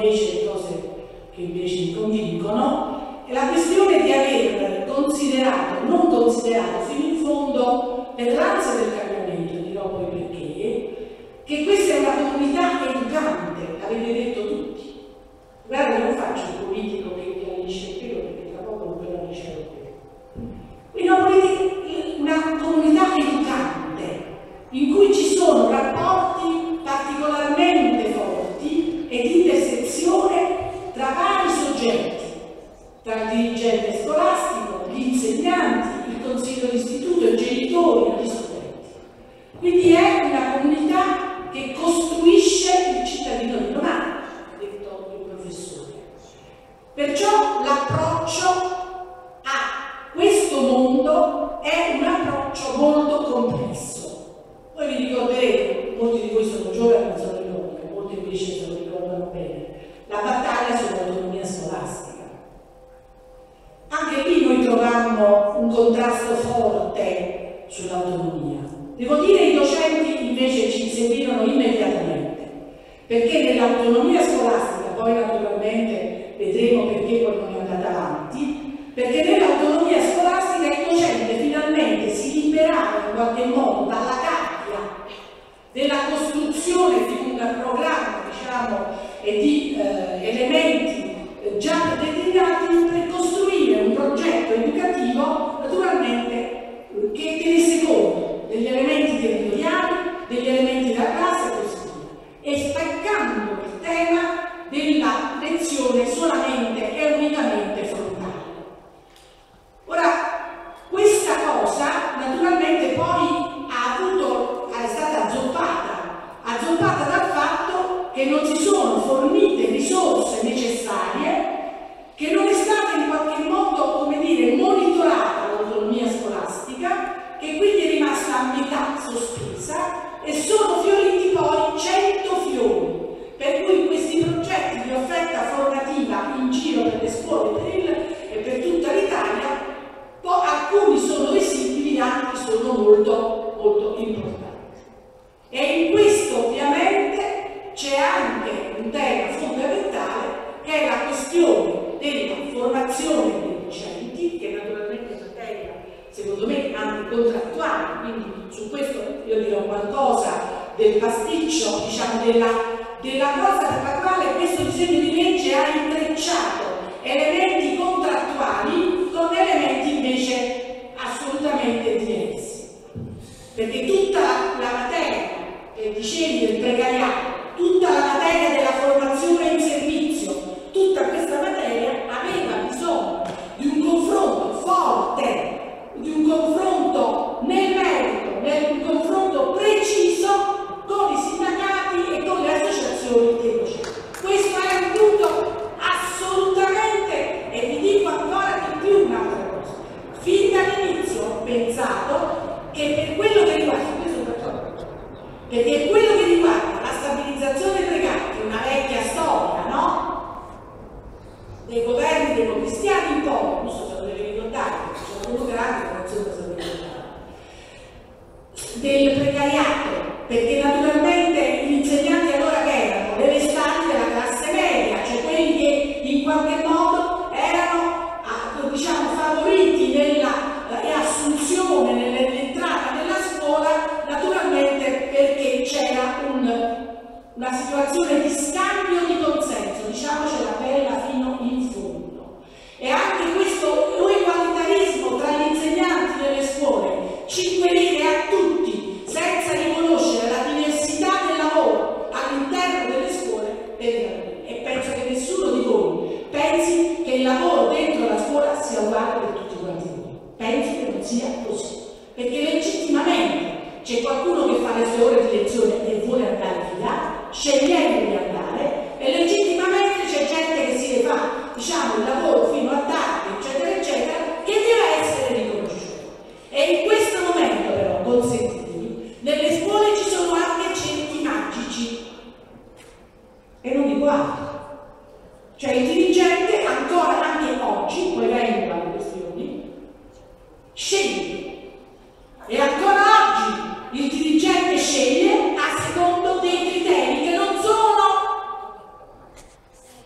invece le cose che invece mi convincono, è la questione di aver considerato, non considerato fino in fondo, per l'ansia del cambiamento, dirò poi perché, che questa è una comunità educante, l'avete detto tutti. Guarda, non faccio il politico che vi allisce il pelo, perché tra poco non ve lo allisce il pelo. Una comunità educante, in cui ci sono rapporti particolarmente forti e di intersezione tra vari soggetti, tra il dirigente scolastico, gli insegnanti, il consiglio d'istituto, i genitori, gli studenti. Quindi è una comunità che costruisce il cittadino di domani, ha detto il professore. Perciò l'approccio a questo mondo è un approccio molto complesso. Voi vi ricorderete, molti di voi sono giovani, non sono ricordi, molti invece se lo ricordano bene, la battaglia sull'autonomia scolastica. Anche lì noi trovammo un contrasto forte sull'autonomia. Devo dire i docenti invece ci seguirono immediatamente, perché nell'autonomia scolastica, poi naturalmente vedremo perché poi non è andata avanti, perché nell'autonomia scolastica il docente finalmente si liberava in qualche modo dalla gabbia della costruzione di un programma, diciamo, e di elementi già determinati per costruire un progetto educativo naturalmente che tenesse conto degli elementi territoriali, degli elementi della classe e così via, e staccando il tema della lezione solamente e unicamente frontale. Ora, questa cosa naturalmente poi è stata azzoppata dal fatto che non si sono fornite risorse necessarie, che non è stata in qualche modo, come dire, monitorata l'autonomia scolastica, che quindi è rimasta a metà sospesa, e sono fioriti poi 100 fiori, per cui questi progetti di offerta formativa in giro per le scuole e per tutta l'Italia, alcuni sono visibili, altri sono molto, molto importanti. E in questo ovviamente c'è anche un tema fondamentale, che è la questione della formazione dei docenti, che naturalmente è materia, secondo me, anche contrattuale, quindi su questo io dirò qualcosa del pasticcio, diciamo, della cosa per la quale questo disegno di legge ha intrecciato elementi contrattuali con elementi invece assolutamente diversi. Perché tutta la materia che dicevi del precariato, tutta la materia della formazione in servizio, tutta questa materia aveva bisogno di un confronto forte, di un confronto nel merito, un confronto preciso con i sindacati e con le associazioni dei docenti. Questo è un punto assolutamente, e vi dico ancora di più un'altra cosa. Fin dall'inizio ho pensato che per quello che riguarda, perché quello che riguarda la stabilizzazione precaria, che è una vecchia storia, no? Dei governi democristiani in poi, non so se lo devi ricordare, sono uno grande, non so se lo devi ricordare, del precariato, perché naturalmente gli insegnanti allora che erano le restanti della classe media, cioè quelli che in qualche modo erano, diciamo, favoriti nella assunzione, nell'entrata nella scuola, naturalmente perché c'era una situazione di scambio di consenso, diciamocela bella fino in fondo. E anche questo egualitarismo tra gli insegnanti nelle scuole, 5 lire a tutti, senza riconoscere la diversità del lavoro all'interno delle scuole, e penso che nessuno di voi pensi che il lavoro dentro la scuola sia uguale per tutti quanti voi. Penso che non sia così, perché legittimamente c'è qualcuno che fa le sue ore di lezione e vuole andare di là, scegliendo di andare, e legittimamente c'è gente che si fa, diciamo, il lavoro fino a tardi, eccetera, eccetera, che deve essere riconosciuto. E in questo momento però, consentitemi, nelle scuole ci sono anche cerchi magici, e non dico altro. Cioè il dirigente ancora anche oggi, poi vengono alle questioni, sceglie. E ancora oggi il dirigente sceglie a secondo dei criteri che non sono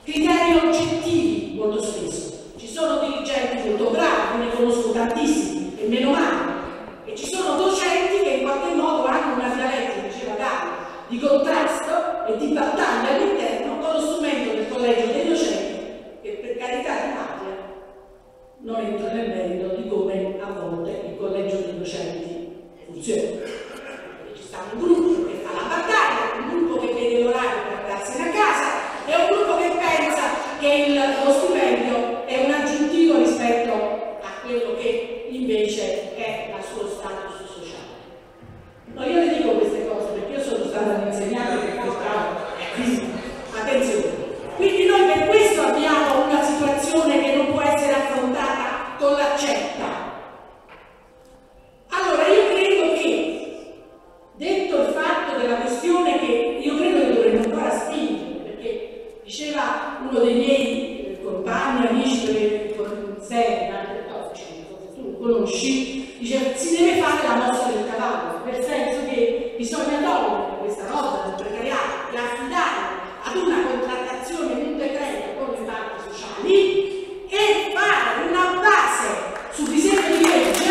docenti molto bravi, ne conosco tantissimi, e meno male. E ci sono docenti che in qualche modo hanno una dialettica, diceva Gallo, di contrasto e di battaglia all'interno con lo strumento del collegio dei docenti, che per carità di patria non entro nel merito di come a volte il collegio dei docenti funziona. Ci sta un gruppo che fa la battaglia, un gruppo che vede l'orario per andarsene a casa e un gruppo che pensa che lo stipendio è un aggiuntivo rispetto a quello che invece è il suo status sociale. No, io le dico queste cose perché io sono stata un'insegnante che attenzione. Quindi noi per questo abbiamo una situazione che non può essere affrontata con l'accetta. Allora io credo che, detto il fatto della questione che io credo che dovremmo ancora spingere, perché diceva uno dei miei compagni, amici, tu lo conosci, dice si deve fare la mossa del cavallo, nel senso che bisogna togliere questa cosa del precariato e affidare ad una contrattazione in un decreto con le parti sociali e fare una base sul disegno di legge,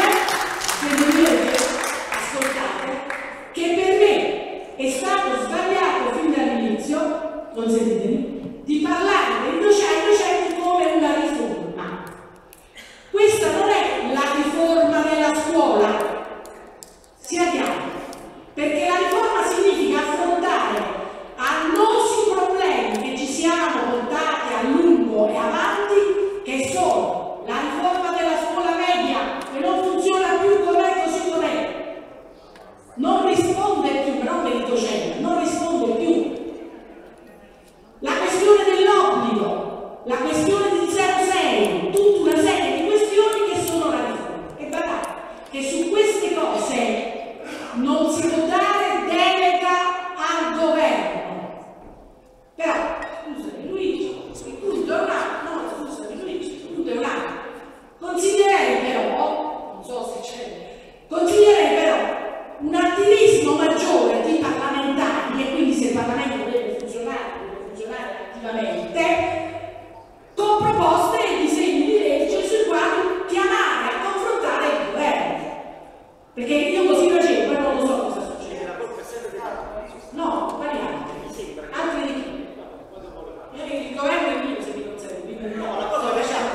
ascoltate, che per me è stato sbagliato fin dall'inizio, consentitemi, di parlare dei docenti come una riforma. Questa non è la riforma della scuola, sia chiaro, perché la riforma significa affrontare annosi problemi che ci siamo portati a lungo e avanti, che sono la riforma della scuola media, che non funziona più com'è così com'è, non risponde più, però per i docenti, non risponde più. La questione dell'obbligo, la questione di 06, tutta una serie di questioni che sono la riforma. E guardate che su queste cose non si può dare delega al governo. Però, scusami Luigi, il punto è un altro, no scusami Luigi, il punto è un altro. Consiglierei però, non so se c'è, consiglierei però un attivismo maggiore di parlamentari, e quindi se il Parlamento deve funzionare attivamente, con proposte e disegni di legge sui quali chiamare a confrontare il governo. Perché io così facevo, poi non lo so cosa succede. No, quali altri? Altri di chi? Il governo è mio, se mi consente, quindi no, la cosa facciamo.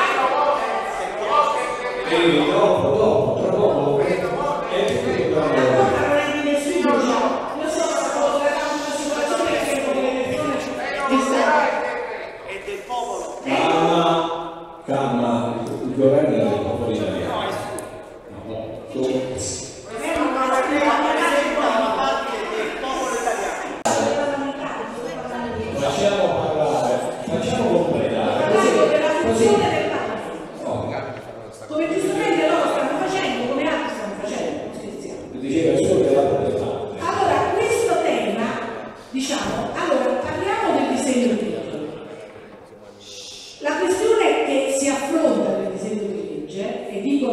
Dopo, tra poco. Allora non è di nessuno, io sono stato in una situazione che credo che le persone è del popolo. Calma, il governo è del popolo italiano. Facciamo completare. Della funzione del Parlamento. Come giustamente loro stanno facendo, come altri stanno facendo, scherziamo. Diceva solo che la parte. Allora, questo tema, diciamo, allora parliamo del disegno di legge. La questione che si affronta nel disegno di legge, e dico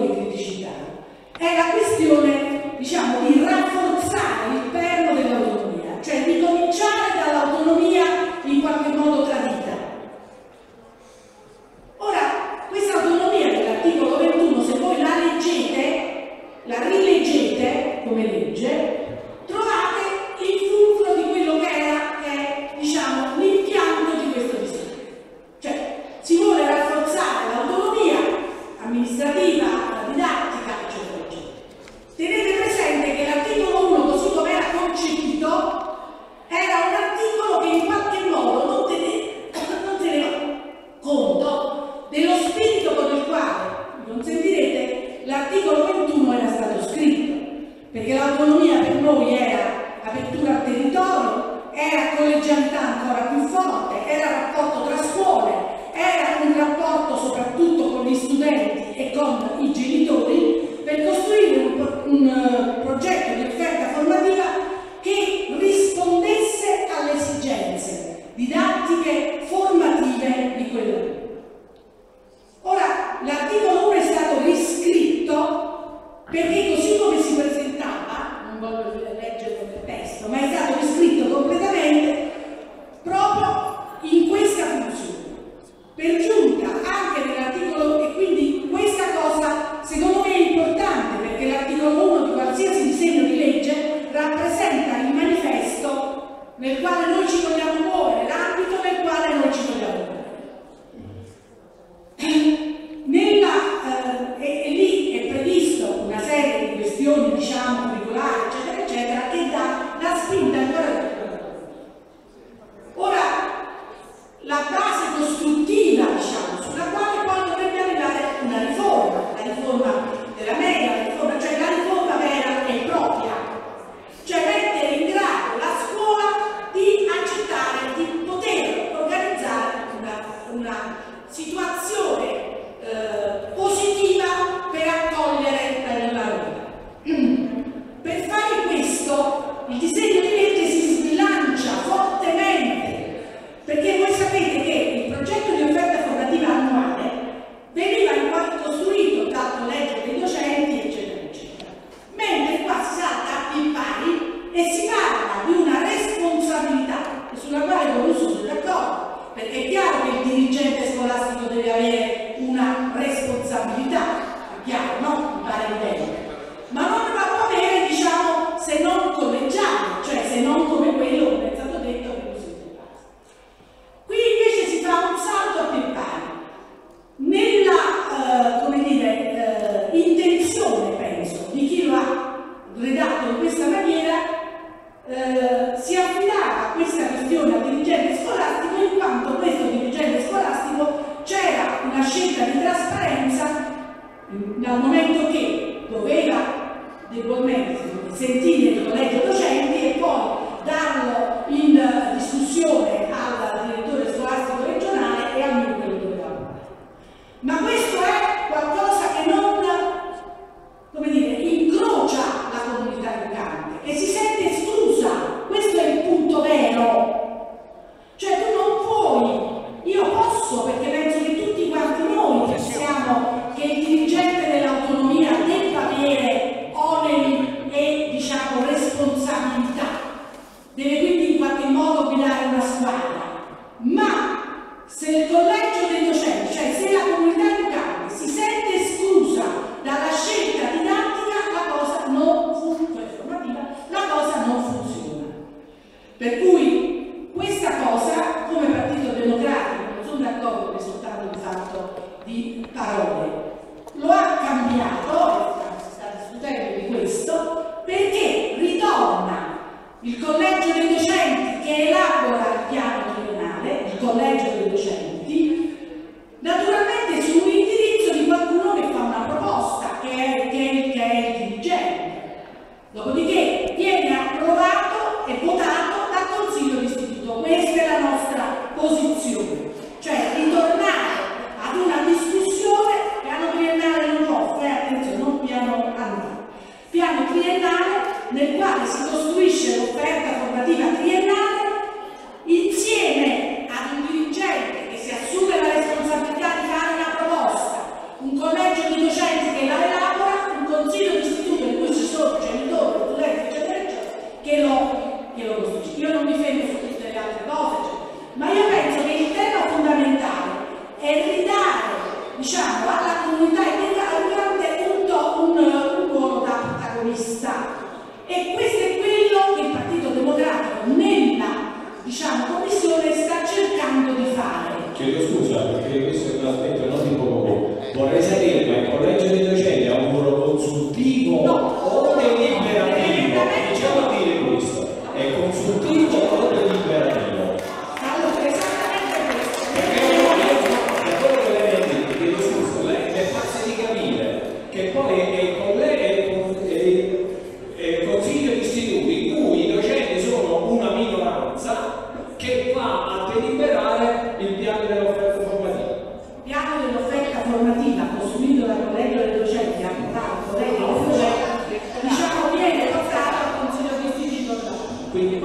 la base costruttiva, diciamo, sulla quale poi dovrebbe arrivare una riforma, la riforma della media, cioè la riforma vera e propria, cioè mettere in grado la scuola di accettare, di poter organizzare una situazione positiva per accogliere la vita. Per fare questo il disegno di legge si sbilancia fortemente, perché voi sapete che il progetto di offerta formativa annuale veniva in quanto costruito dal collegio dei docenti, eccetera, eccetera. Mentre qua si salta a più pari e si parla di una responsabilità, sulla quale con l'uso sono d'accordo, perché è chiaro che il dirigente scolastico deve avere una responsabilità, è chiaro, no? Mi pare bene. Ma non la può avere, diciamo, se non collegiale, cioè se non come quello, come è stato detto, che così di base. Qui invece si fa un salto a più pari. Nella, come dire, intenzione, penso, di chi lo ha redatto in questa maniera, si affidava questa questione al dirigente scolastico, in quanto questo dirigente scolastico c'era una scelta di trasparenza dal momento che doveva debolmente sentire il collegio docenti e poi darlo in discussione al direttore scolastico regionale e al mio che lo doveva fare. Ma questo è qualcosa che non, come dire, incrocia la comunità educante e si sente esclusa. Questo è il punto vero. Cioè tu non puoi, io posso, perché penso che tutti quanti noi pensiamo che il dirigente dell'autonomia debba avere oneri e, diciamo, responsabilità, deve quindi in qualche modo guidare una squadra, ma se il collegio dei docenti, cioè se la comunità educante si sente esclusa dalla scelta didattica, la cosa non funziona. Per cui questa cosa, come Partito Democratico, non sono d'accordo con soltanto il fatto di parole, lo ha cambiato, si sta discutendo di questo, perché ritorna il collegio dei docenti che elabora il piano triennale, il collegio dei docenti, naturalmente su un indirizzo di qualcuno che fa una proposta, che è il dirigente. Dopodiché viene approvato e votato dal Consiglio d'istituto. Questa è la nostra posizione, cioè ritornare ad una discussione. Piano triennale non offre, attenzione, non piano annuale, piano triennale nel quale si costruisce l'offerta formativa triennale insieme ad un dirigente che si assume la responsabilità di fare una proposta, un collegio di docenti che la elabora, un consiglio d'istituto in cui ci sono genitori, studenti, eccetera, eccetera, che lo costruisce. Io non mi fermo su tutte le altre cose, ma io penso che il tema fondamentale è ridare, diciamo, alla comunità educante un ruolo da protagonista. E questo è quello che il Partito Democratico nella, diciamo, commissione sta cercando di fare. Chiedo scusa perché questo è un aspetto non di poco. Vorrei sapere, ma il collegio dei docenti ha un ruolo consultivo o deliberativo? Diciamo a dire questo, è consultivo o deliberativo? Allora, esattamente questo. È quello che lei ha detto, chiedo scusa, lei è facile di capire che poi è il consiglio d'istituto in cui i docenti sono una minoranza che va a deliberare il piano dell'offerta formativa. Il piano dell'offerta formativa costruito dal collegio dei docenti, approvato dai docenti, diciamo, viene portato al Consiglio d'istituto. Quindi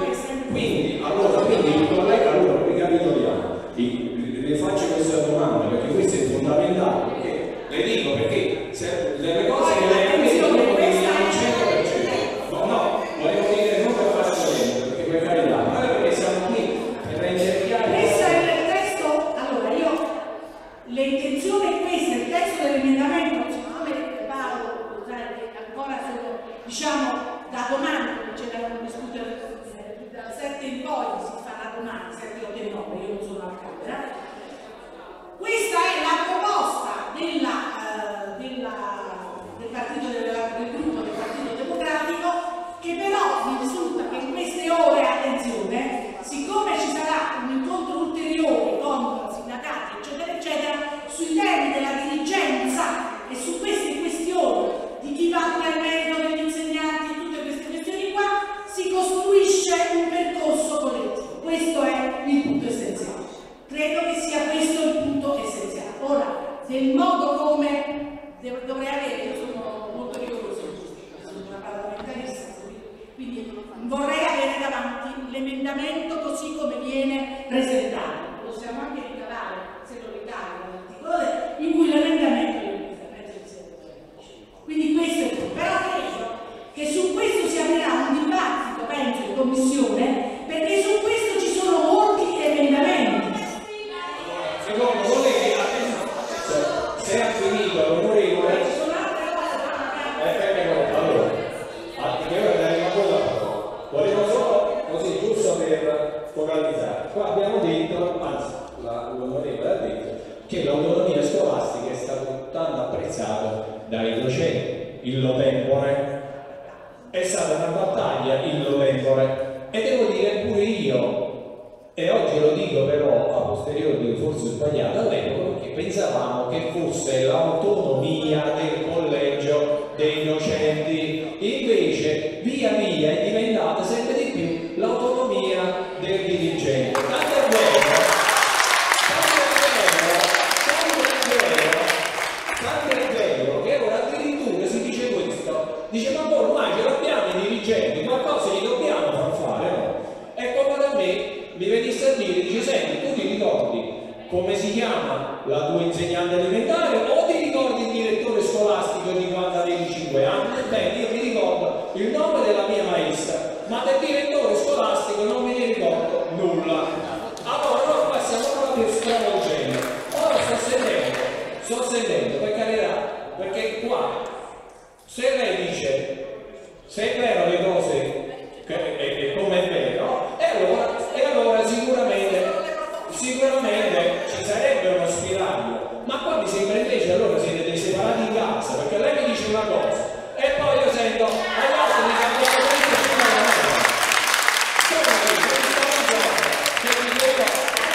il collega, allora ricapitoliamo, le faccio questa domanda perché questo è fondamentale, perché le dico perché se le cose che lei ha detto non al 100%. No, volevo dire non per fare polemica, perché per carità, ma perché siamo qui per rendere chiaro. Questo è il testo, allora le intenzioni è questa, il testo dell'emendamento, siccome Paolo, ancora sono, diciamo, da domani, ce l'abbiamo discutere dal 7 in poi, si farà domani, 7, 8 e 9, io non sono alla Camera. Questa è la proposta del Partito se il modo come dovrei avere, io sono molto rigorosa, sono una parlamentarista, quindi vorrei avere davanti l'emendamento così come viene presentato. Possiamo anche ricavare, se lo ricavo, l'articolo in cui l'emendamento quindi questo è tutto. Però credo che su questo si aprirà un dibattito, penso, in commissione, perché su questo ci sono molti emendamenti. Secondo colleghi, se ha finito l'onorevole, volevo solo così, giusto per focalizzare. Qua abbiamo detto, anzi l'onorevole ha detto, che l'autonomia scolastica è stata tanto apprezzata dai docenti, illo tempore, è stata una battaglia illo tempore, e devo dire pure io, e oggi lo dico però a posteriori, forse sbagliato all'epoca, perché pensavamo che fosse l'autonomia del collegio dei docenti, invece via via è diventata sempre di più l'autonomia del dirigente. Tanto è vero che ora addirittura si dice questo, dice ma poi ormai ce l'abbiamo i dirigenti, qualcosa gli dobbiamo far fare, no? E come da me mi venisse a dire, dice senti, tu ti ricordi come si chiama la tua insegnante elementare o ti ricordi il direttore scolastico di quando avevi 5 anni? Bene, io mi ricordo il nome della mia maestra, ma del direttore scolastico non me ne ricordo nulla. Allora qua stiamo proprio stravolgendo. Ora sto sentendo, per carità, perché qua se lei dice se è vero le cose e come è vero, e allora sicuramente ci sarebbe uno spiraglio, ma qua mi sembra invece allora siete dei separati in casa, perché lei mi dice una cosa e poi io sento agli altri mi cambiano questo e ci fanno una cosa.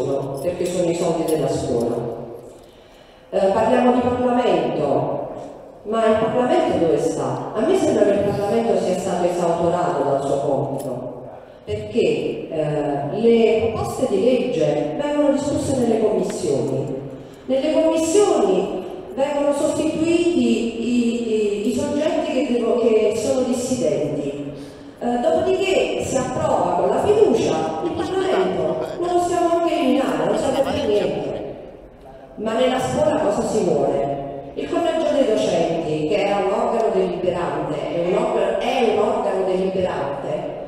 sono, perché sono i soldi della scuola. Parliamo di Parlamento, ma il Parlamento dove sta? A me sembra che il Parlamento sia stato esautorato dal suo compito, perché le proposte di legge vengono discusse nelle commissioni. Nelle commissioni vengono sostituiti i soggetti che sono dissidenti. Dopodiché si approva con la fiducia, il Parlamento non lo stiamo anche eliminare, non serve per niente. Ma nella scuola cosa si vuole? Il collegio dei docenti, che era un organo deliberante, è un organo deliberante,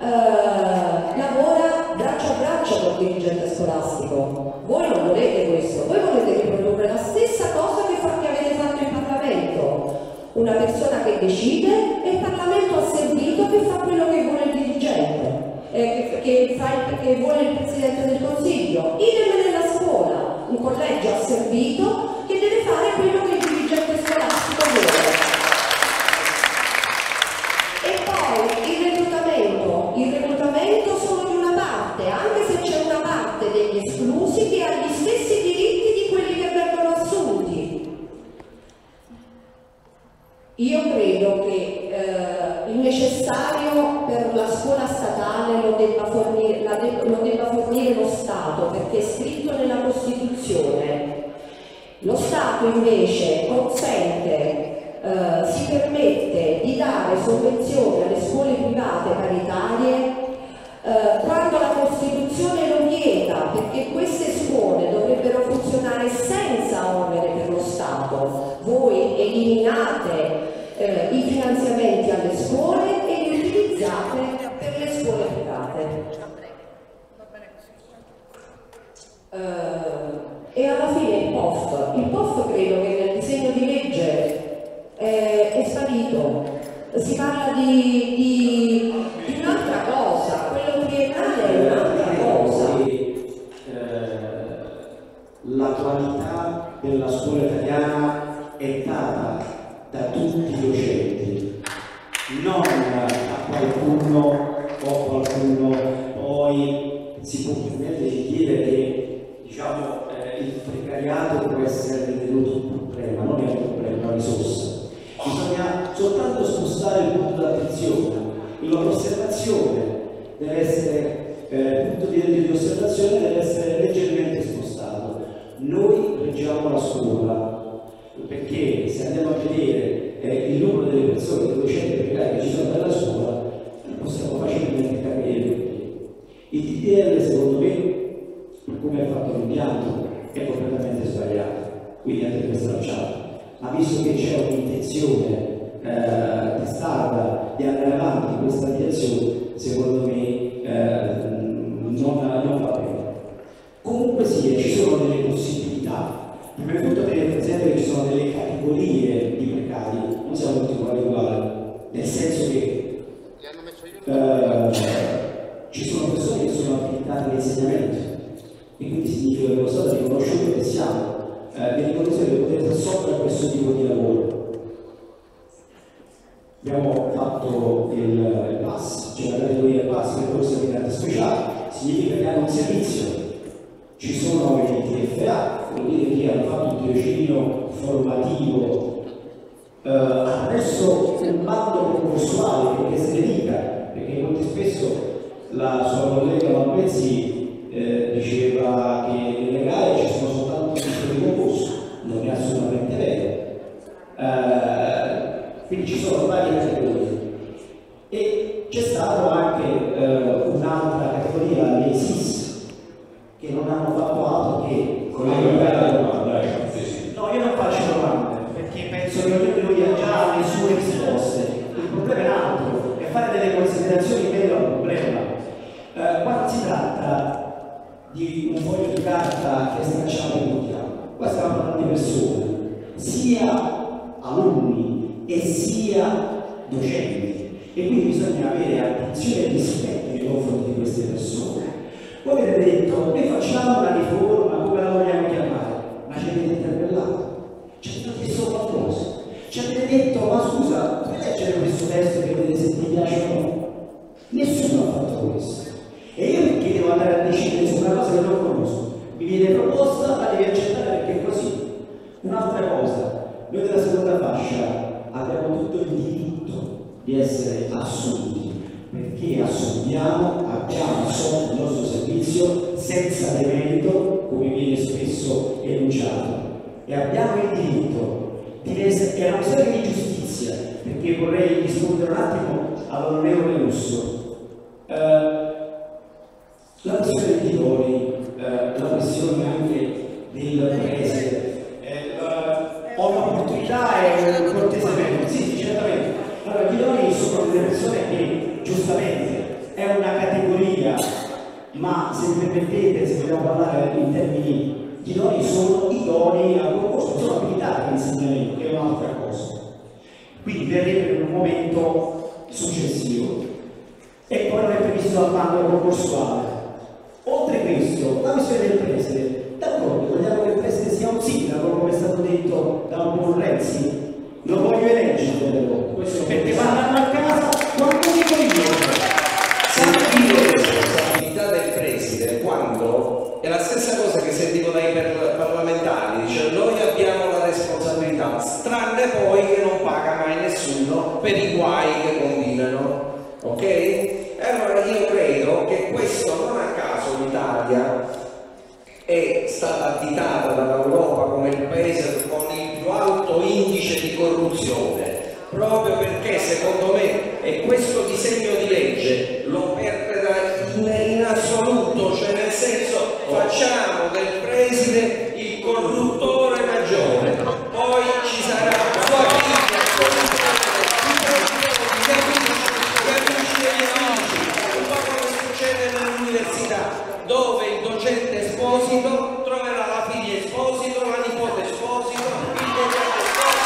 lavora braccio a braccio col dirigente scolastico. Voi non volete questo, voi volete riprodurre la stessa cosa che avete fatto in Parlamento. Una persona che decide e il Parlamento ha servito che fa quello che vuole il dirigente, che vuole il Presidente del Consiglio. Idem nella scuola. Un collegio asservito che deve fare quello che il dirigente scolastico vuole. E poi il reclutamento solo di una parte, anche se c'è una parte degli esclusi che ha gli stessi diritti di quelli che vengono assunti. Io credo che il necessario per la scuola statale lo debba fornire lo Stato, perché è scritto nella Costituzione. Lo Stato invece consente, si permette di dare sovvenzioni alle scuole private paritarie quando la Costituzione lo vieta, perché queste scuole dovrebbero funzionare senza onere per lo Stato. Voi eliminate i finanziamenti alle scuole e li utilizzate per le scuole private. E alla fine il POF credo che nel disegno di legge è sparito. Si parla di un'altra cosa, quello triennale è un'altra cosa. La qualità della scuola italiana è data da tutti i docenti, non a qualcuno o qualcuno poi si può permettere di dire che il precariato può essere ritenuto un problema, non è un problema, è una risorsa. Bisogna soltanto spostare il punto d'attenzione, l'osservazione deve essere, il punto di osservazione deve essere leggermente spostato. Noi reggiamo la scuola, perché se andiamo a vedere il numero delle persone, dei docenti precari che ci sono nella scuola, possiamo facilmente capire. Il DDL secondo me, per come è fatto l'impianto, è completamente sbagliato, quindi andrebbe stracciato. Ma visto che c'è un'intenzione testarda di andare avanti in questa direzione, secondo me non va bene. Comunque sia, ci sono delle possibilità. Prima di tutto tenere presente che ci sono delle categorie di precari, non siamo tutti uguali, nel senso che ci sono persone che sono abilitate all'insegnamento e quindi significa che lo Stato ha riconosciuto che siamo nelle condizioni di poter assolvere questo tipo di lavoro. Abbiamo fatto il PAS, cioè la categoria PAS, percorso abilitante speciale, significa che hanno un servizio. Ci sono i TFA, vuol dire che hanno fatto un tirocinio formativo attraverso un bando concorsuale che si dedica, perché molto spesso la sua collega Malpezzi diceva che nelle gare ci sono soltanto i di concorso, non è assolutamente vero. Quindi ci sono varie categorie e c'è stata anche un'altra categoria, le SIS, che non hanno fatto altro che con la domanda. No, io non faccio domande perché penso che ognuno di noi ha già le sue risposte. Il problema è un altro, è fare delle considerazioni vere al problema. Quando si tratta di un foglio di carta che è stracciato e votiamo, qua stiamo parlando di persone, sia alunni e sia docenti, e quindi bisogna avere attenzione e rispetto nei confronti di queste persone. Voi avete detto, noi facciamo una riforma, come la vogliamo chiamare, ma ci avete interpellato, ci avete chiesto qualcosa, ci avete detto, ma scusa, puoi leggere questo testo che vedete se ti piace o no? Nessuno ha fatto questo. E io mi chiedevo andare a decidere su una cosa che non conosco. Mi viene proposta, la devi accettare perché è così. Un'altra cosa, noi della seconda fascia abbiamo tutto il diritto di essere assunti, perché assumiamo, abbiamo il nostro servizio senza demerito, come viene spesso enunciato, e abbiamo il diritto di essere, è una questione di giustizia, perché vorrei rispondere un attimo all'onorevole Russo. La questione dei titoli, la questione anche del preside, ho l'opportunità e cortesemente, sì, certamente. Allora, gli idonei sono delle persone che giustamente è una categoria, ma se mi permettete, se vogliamo parlare in termini, gli idonei sono idonei al concorso, sono abilitati all'insegnamento, che è un'altra cosa. Quindi verrebbe in un momento successivo e poi non è previsto dal bando concorsuale. Oltre questo, la questione del preside, d'accordo, vogliamo che il preside sia un sindaco, come è stato detto da un buon Renzi, lo voglio eleggere, perché vanno a casa quando dico io. Sentivo la responsabilità del preside quando è la stessa cosa che sentivo dai parlamentari, dice noi abbiamo la responsabilità, tranne poi che non paga mai nessuno per i guai che combinano, ok? E allora io credo che questo non a caso l'Italia è stata additata dall'Europa come il paese con il più alto indice di corruzione, proprio perché secondo me, e questo disegno di legge lo perde in assoluto, cioè nel senso facciamo del preside il corruttore maggiore, poi ci sarà sua figlia, un po' come succede nell'università, dove il docente Esposito troverà la figlia Esposito, la nipote Esposito, il docente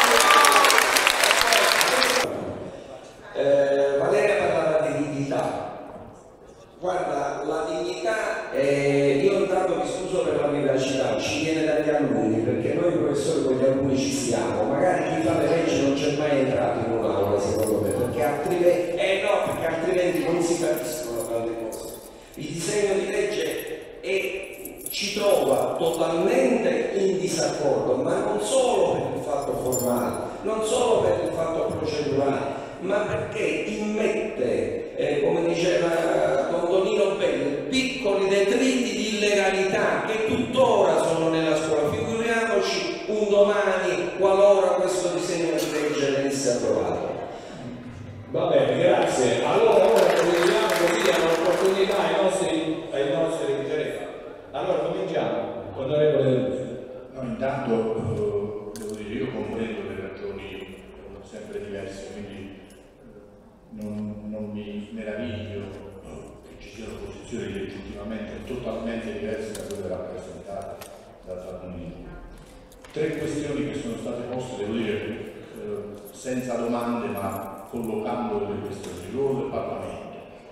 Esposito. Valeria parlava di dignità. Guarda, la dignità, io intanto mi scuso per la vivacità, ci viene dagli alunni, perché noi professori con gli alunni ci stiamo, magari chi fa le leggi non c'è mai entrato in un'aula secondo me, perché altrimenti non si capiscono tante cose. Il disegno di legge ci trova totalmente in disaccordo, ma non solo per il fatto formale, non solo per il fatto procedurale, ma perché immette, come diceva Don Tonino Belli, piccoli detriti di illegalità che tuttora sono nella scuola. Figuriamoci un domani qualora questo disegno di legge venisse approvato. Va bene, grazie. Allora ora cominciamo, così diamo l'opportunità ai nostri interventi. Allora cominciamo, onorevole. No, intanto devo dire, io comprendo le ragioni sempre diverse, quindi non mi meraviglio che ci siano posizioni legittimamente totalmente diverse da quelle rappresentate dal Tannino. 3 questioni che sono state poste, devo dire, senza domande, ma collocando delle questioni. Il ruolo del Parlamento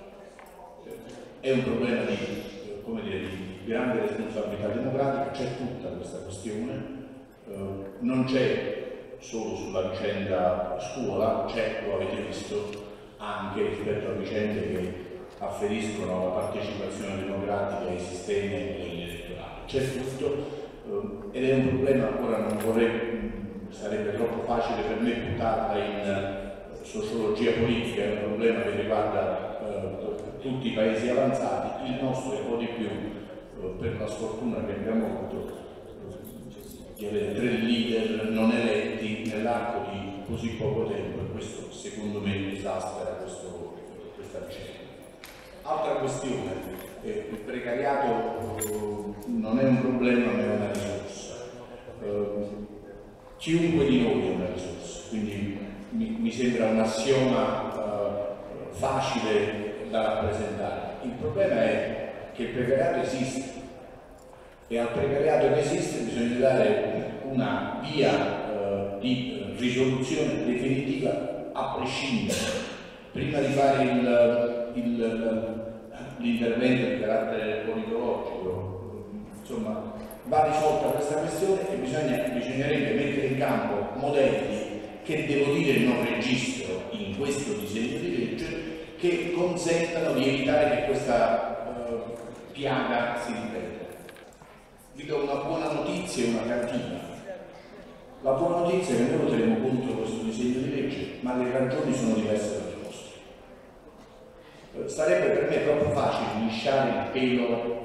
è un problema di grande responsabilità democratica, c'è tutta questa questione, non c'è solo sulla vicenda scuola, c'è, lo avete visto, anche rispetto a vicende che afferiscono alla partecipazione democratica ai sistemi elettorali. C'è tutto ed è un problema, ora non vorrei, sarebbe troppo facile per me buttarla in sociologia politica, è un problema che riguarda tutti i paesi avanzati, il nostro è un po' di più, per la sfortuna che abbiamo avuto di avere 3 leader non eletti nell'arco di così poco tempo, e questo secondo me esaspera questa vicenda. Altra questione, il precariato non è un problema ma è una risorsa. Chiunque di noi è una risorsa, quindi mi sembra un assioma facile da rappresentare. Il problema è che il precariato esiste e al precariato che esiste bisogna dare una via di risoluzione definitiva a prescindere. Prima di fare l'intervento di carattere politologico, insomma, va risolta questa questione e bisognerebbe mettere in campo modelli che devo dire non registro in questo disegno di legge, che consentano di evitare piaga si ripete. Vi do una buona notizia e una cattiva. La buona notizia è che noi voteremo contro questo disegno di legge, ma le ragioni sono diverse dalle nostre. Sarebbe per me troppo facile lisciare il pelo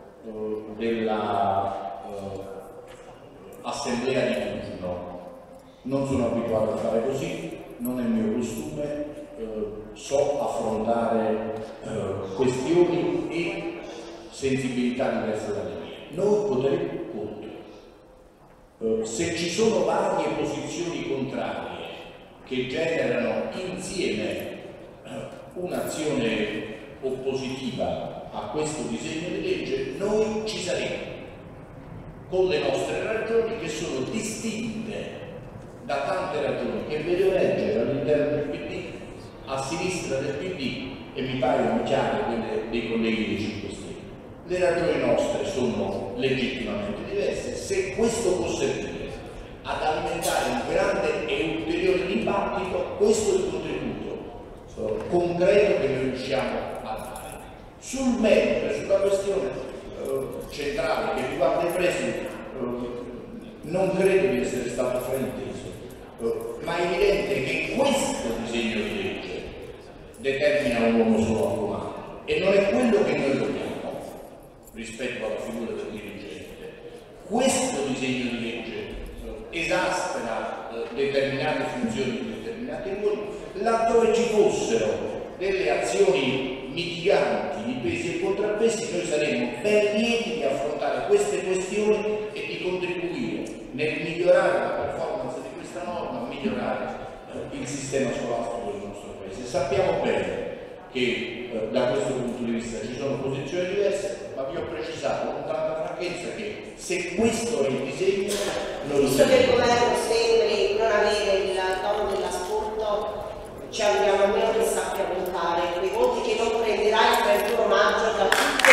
della assemblea di turno. Non sono abituato a fare così, non è il mio costume, so affrontare questioni e sensibilità diverse dalle mie. Noi voteremo contro. Se ci sono varie posizioni contrarie che generano insieme un'azione oppositiva a questo disegno di legge, noi ci saremo con le nostre ragioni, che sono distinte da tante ragioni che vedo leggere all'interno del PD, a sinistra del PD, e mi paiono chiare quelle dei colleghi dei 5 Stelle. Le ragioni nostre sono legittimamente diverse. Se questo può servire ad alimentare un grande e ulteriore dibattito, questo è il contributo concreto che noi riusciamo a dare. Sul merito, sulla questione centrale che riguarda i presidi, non credo di essere stato frainteso, ma è evidente che questo disegno di legge determina un uomo solo al comando e non è quello che noi vogliamo rispetto alla figura del dirigente. Questo disegno di legge esaspera determinate funzioni di determinati ruoli, laddove ci fossero delle azioni mitiganti di pesi e contrappesi, noi saremmo ben lieti di affrontare queste questioni e di contribuire nel migliorare la performance di questa norma, migliorare il sistema scolastico del nostro paese. Sappiamo bene che da questo punto di vista ci sono posizioni diverse, ma vi ho precisato con tanta franchezza che se questo è il disegno, visto che il governo sembri non avere il tono dell'ascolto, ci auguriamo almeno che sappia contare quei voti che non prenderà il 31 maggio da tutte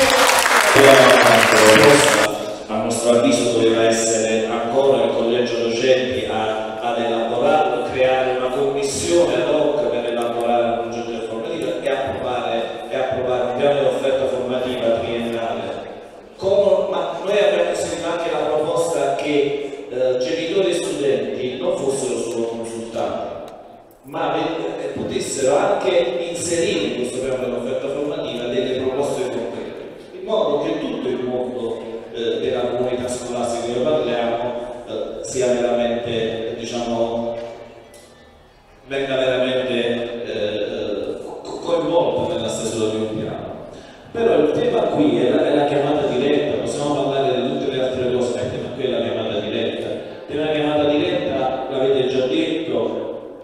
le proposta, a nostro avviso doveva essere ancora il collegio docenti ad elaborare, creare una commissione ad hoc per elaborare la progetto formativo e approvare un piano di offerta formativa triennale. Ma noi abbiamo sentito anche la proposta che genitori e studenti non fossero solo consultati, ma potessero anche inserire in questo piano dell'offerta formativa delle proposte concrete, in modo che tutto il mondo della comunità scolastica di cui parliamo sia veramente, diciamo, venga veramente coinvolto nella stesura di un piano. Però il tema qui è la chiamata diretta, possiamo parlare di tutte le altre cose, ma il tema qui è la chiamata diretta. La chiamata diretta, l'avete già detto,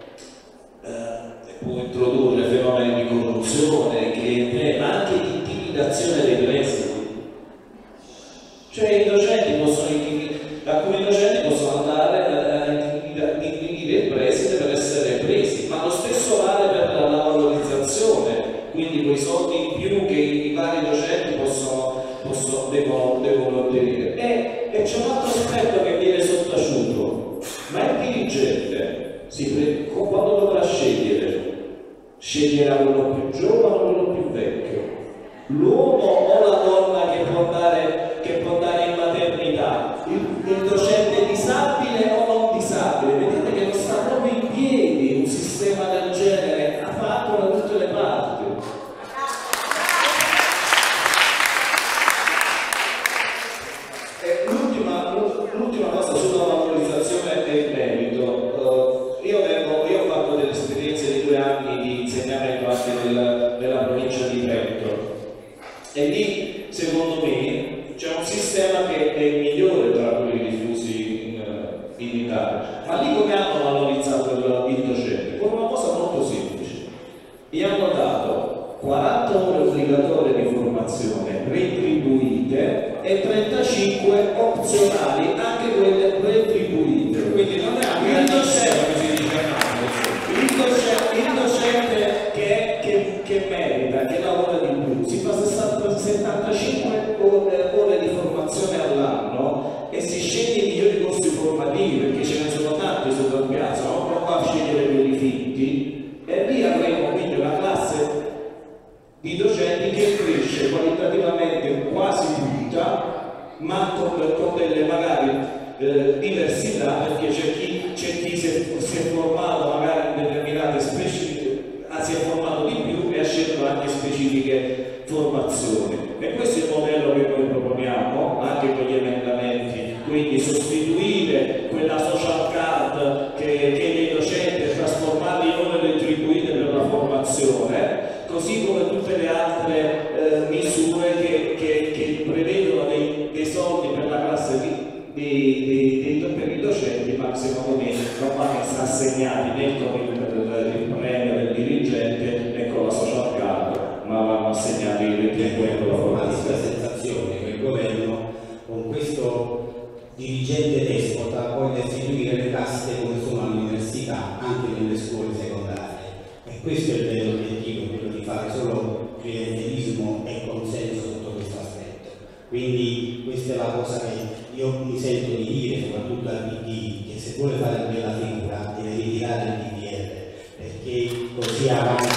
può introdurre fenomeni di corruzione, clientela, ma anche di intimidazione dei presidi. Cioè i docenti possono alcuni docenti possono andare a intimidire il preside per essere presi, ma lo stesso vale per la valorizzazione, quindi quei soldi in più che i vari docenti devono ottenere. E c'è un altro aspetto che viene sottaciuto, ma il dirigente quando dovrà sceglierà quello più giovane o quello più vecchio, l'uomo o la donna che può andare in maternità, il docente disabile o non disabile. Vedete che non sta proprio in piedi un sistema del genere, ha fatto da tutte le parti. L'ultima cosa sulla valorizzazione del merito. Io ho fatto delle esperienze di 2 anni di insegnamento anche nella provincia di Trento, e lì secondo me c'è un sistema che è il migliore tra quelli diffusi in Italia. Ma lì come hanno valorizzato il docente? Con una cosa molto semplice: gli hanno dato 40 ore obbligatorie di formazione retribuite e 35 opzionali, anche quelle retribuite. Quindi non è anche il docente che merita, che lavora di più, si fa 75 ore di formazione all'anno e si sceglie i migliori corsi formativi, perché ce ne sono tanti sotto il piazza, non può qua scegliere quelli finti, e lì avremo quindi una classe di docenti che cresce qualitativamente ma con delle magari diversità, perché c'è chi si è formato magari in determinate si è formato di più e ha scelto anche specifiche formazioni. E questo è il modello che noi proponiamo anche con gli emendamenti, quindi sostituire quella social card che dei docenti e trasformarli in ore retribuite per la formazione, così come tutte le altre misure che prevedono dei soldi per la classe per i docenti, ma secondo me non vanno assegnati né con il premio del dirigente né con la social card, ma vanno assegnati retribuendo la formazione. La sensazione che il governo con questo dirigente despota voglia istituire le caste come sono all'università, anche nelle scuole secondarie, e questo è il vero obiettivo, quello di fare solo clientelismo e consenso sotto questo aspetto. Quindi questa è la cosa che io mi sento di dire, soprattutto al PD, che se vuole fare una bella figura deve ritirare il DDL, perché così avanti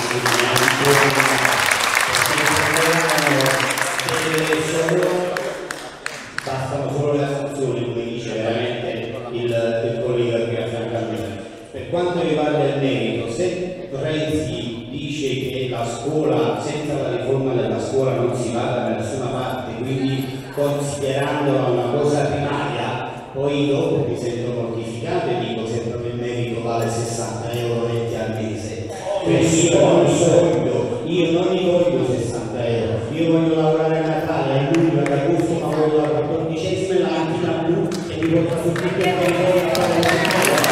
bastano solo le assunzioni, come dice veramente il collega che affianca a me. Per quanto riguarda il merito, se Renzi dice che la scuola, senza la riforma della scuola non si va da nessuna parte, quindi considerandola una cosa primaria, poi dopo mi sento mortificato e dico se proprio il merito vale 60 euro netti al mese. Io non mi voglio 60 euro, io voglio lavorare a Natale, a luglio, ad agosto, ma voglio la 14ª e la cantina blu e mi porta su tutto il territorio a fare la settimana.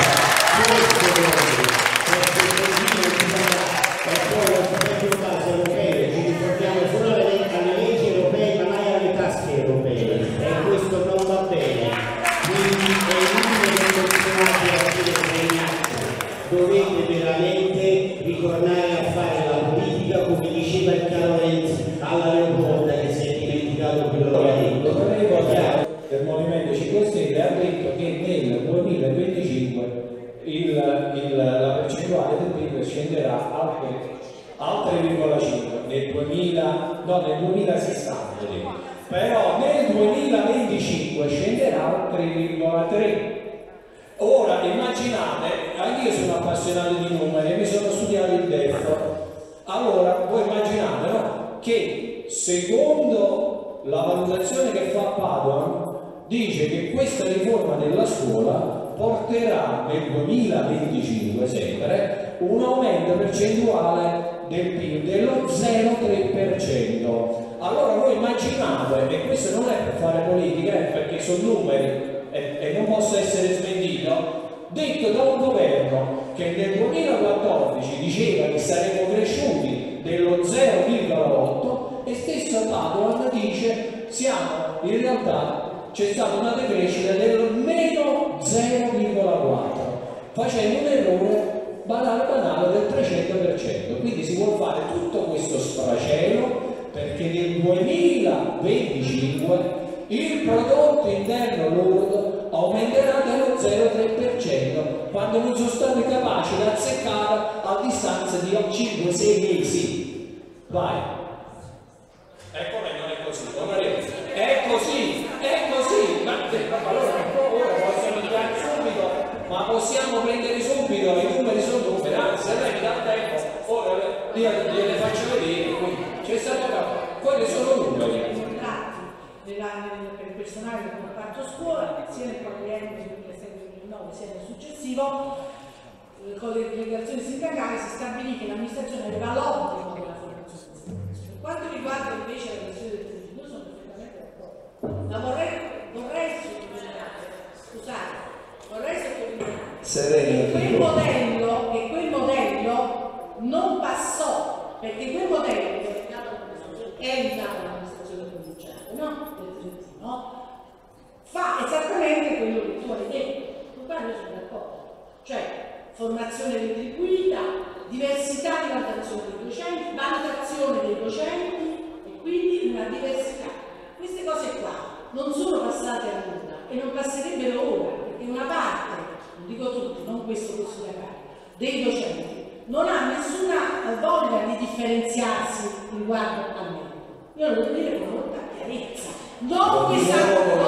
E poi al proprio caso europeo ci ricordiamo solo alle leggi europee ma mai alle tasche europee, e questo non va bene. Quindi è inutile condizionati a dovete veramente ritornare a fare la politica come diceva il caro Renzi alla Leopolda, che si è dimenticato quello che ha detto. Il Movimento 5 Stelle ha detto che nel 2025 la percentuale del PIL scenderà al 3,5 nel 2060, però nel 2025 scenderà al 3,3. Ora immaginate, anche io sono appassionato di numeri e mi sono studiato il DEF. Allora voi immaginate, no? Che secondo la valutazione che fa Padoan dice che questa riforma della scuola porterà nel 2025 sempre un aumento percentuale del PIL dello 0,3%. Allora voi immaginate, e questo non è per fare politica, perché sono numeri e non posso essere smentito, detto da un governo che nel 2014 diceva che saremmo cresciuti dello 0,8 e stesso Padoan dice siamo in realtà c'è stata una decrescita del meno 0,4, facendo un errore banale del 300%. Quindi si vuole fare tutto questo sfracello perché nel 2025 il prodotto interno lordo aumenterà dello 0,3% quando non sono stati capaci di azzeccare a distanza di 5-6 mesi. Vai. Ecco che non è così, è così, ma allora ora possiamo dire subito, ma possiamo prendere subito, i numeri sono numeri, se lei mi dà tempo, ora le faccio vedere, c'è stato quelli sono numeri. Per il personale del comparto scuola, sia nel provvedimento 2007-2009 sia nel successivo, con le delegazioni sindacali si stabilì che l'amministrazione aveva l'obbligo della formazione. Per quanto riguarda invece la questione del PIL, io sono perfettamente d'accordo, ma vorrei sottolineare che quel modello non passò, perché quel modello è entrato nell'amministrazione provinciale, no? Fa esattamente quello che tu hai detto, su quello sono d'accordo, cioè formazione retribuita, diversità di valutazione dei docenti, valutazione dei docenti e quindi una diversità. Queste cose qua non sono passate a nulla e non passerebbero ora, perché una parte, non dico tutti, non questo corso da dei docenti, non ha nessuna voglia di differenziarsi riguardo al merito. Io lo devo dire con molta chiarezza. Non questa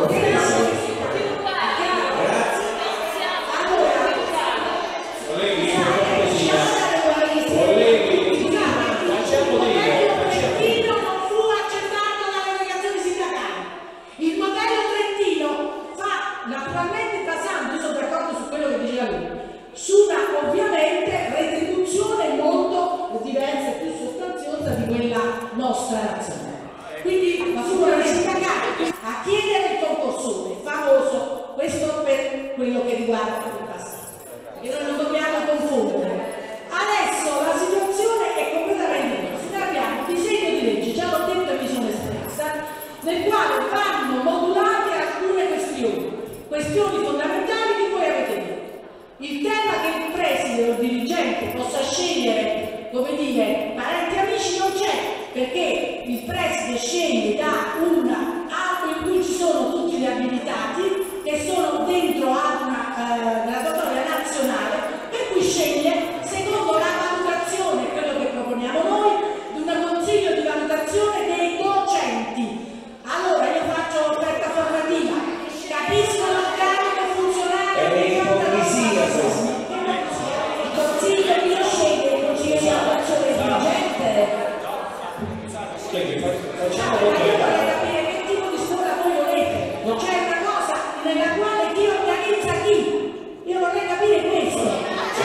nel quale vanno modulate alcune questioni fondamentali di cui avete detto. Il tema che il preside o il dirigente possa scegliere, come dire, parenti e amici non c'è, perché il preside sceglie da una app in cui ci sono tutti gli abilitati che sono dentro a una graduatoria nazionale, per cui sceglie secondo la valutazione, quello che proponiamo noi, di un consiglio di valutazione dei docenti. Allora io faccio offerta formativa, capisco l'organico funzionale, il consiglio io scelgo il consiglio di valutazione del dirigente. Vorrei capire che tipo di scuola voi volete, c'è una cosa nella quale chi organizza chi, io vorrei capire questo.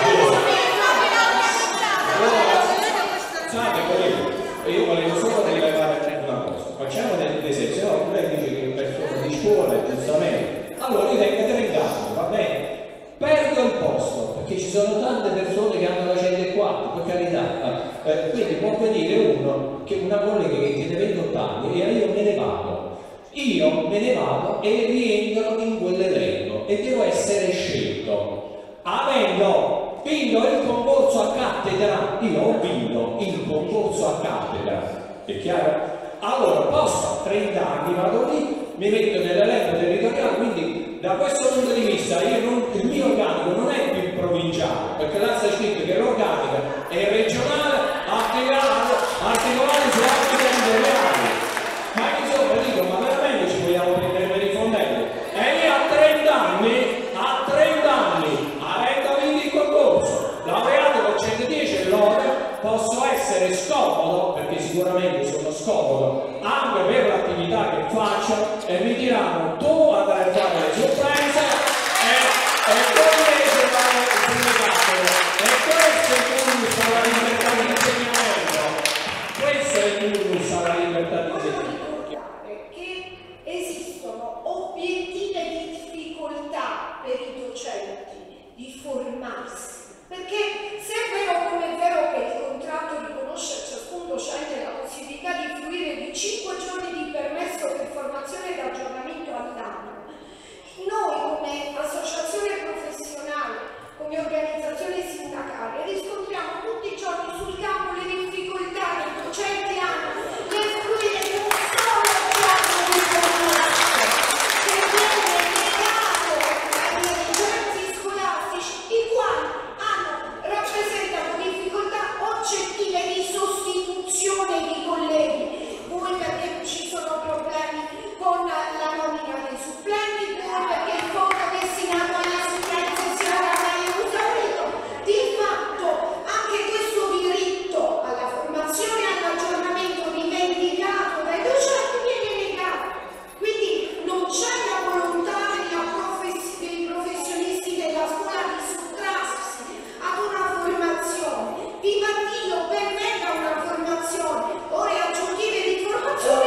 Io volevo solo rilevare una cosa, facciamo dell'esempio, no, lei dice che persone di scuola, giustamente, allora io tengo 30 anni, va bene, perdo il posto, perché ci sono tante persone che hanno la 104, per carità, quindi può venire uno, che una collega che tiene 28 anni e io me ne vado e rientro in quell'elenco e devo essere scelto, avendo vinto il concorso a cattedra, io ho vinto il concorso a cattedra, è chiaro? Allora posso, 30 anni vado lì, mi metto nell'elenco territoriale, quindi da questo punto di vista il mio organico non è più provinciale, perché là sta scritto che l'organico è regionale, articolare su altri territoriali. Ma insomma dico, ma veramente ci vogliamo prendere per i fondelli? E io a 30 anni, avendo vinto il concorso, laureato con 110 lode, posso essere scomodo, perché sicuramente sono scomodo, anche per l'attività che faccio, e mi diranno tu andrai a fare le supplenze e tu invece fai il cattedra. E questo è il vulnus alla libertà di insegnamento. Questo è il vulnus alla libertà di insegnamento. Esistono obiettive difficoltà per i docenti di formarsi, perché se è vero come è vero che il contratto riconosce a ciascun docente la possibilità di fruire di 5 giorni di permesso per formazione ed aggiornamento all'anno, noi come associazione professionale, come organizzazione sindacale, riscontriamo tutti i giorni sul campo le difficoltà che i docenti hanno nel fruire di un solo piano di formazione che viene legato ai dirigenti scolastici, i quali rappresentano difficoltà oggettive di sostituzione di colleghi, poi perché ci sono problemi con la nomina dei supplenti, poi perché il fondo destinato alle supplenze sia oramai esaurito. Di fatto anche questo diritto alla formazione e all'aggiornamento rivendicato dai docenti viene negato, quindi non c'è la volontà dei professionisti della scuola di sottrarsi ad una formazione. Viva Dio, ben venga una formazione, ore aggiuntive di formazione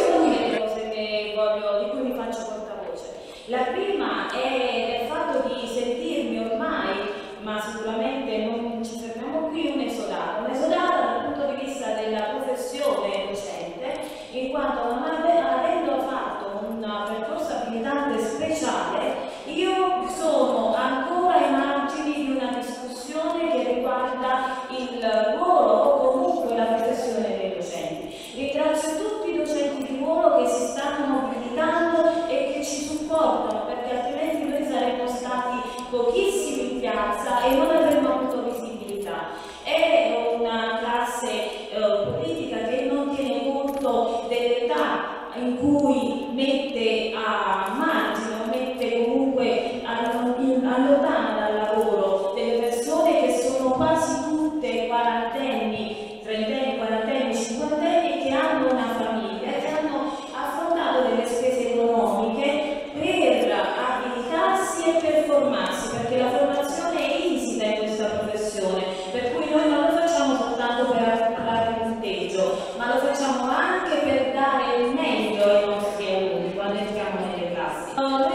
di cui mi faccio portavoce. La prima è il fatto di sentirmi ormai, ma sicuramente non ci fermiamo qui, un'esodata dal punto di vista della professione docente, in quanto non avendo fatto un percorso abilitante speciale, io sono ancora ai margini di una discussione che riguarda il ruolo o comunque la professione dei docenti. Ringrazio tutti i docenti di ruolo che si stanno mobilitando e che ci supportano, perché altrimenti noi saremmo stati pochissimi in piazza e non avremmo avuto visibilità. È una classe politica che non tiene conto dell'età in cui mette a margine o mette comunque allontana dal lavoro delle persone che sono quasi tutte quarantenni, trentenni, quarantenni, cinquantenni e che hanno una famiglia e che hanno affrontato delle spese economiche per abilitarsi e per formarsi, perché la formazione è insita in questa professione, per cui noi non lo facciamo soltanto per accumulare punteggio, ma lo facciamo anche per dare il meglio ai nostri alunni quando entriamo nelle classi.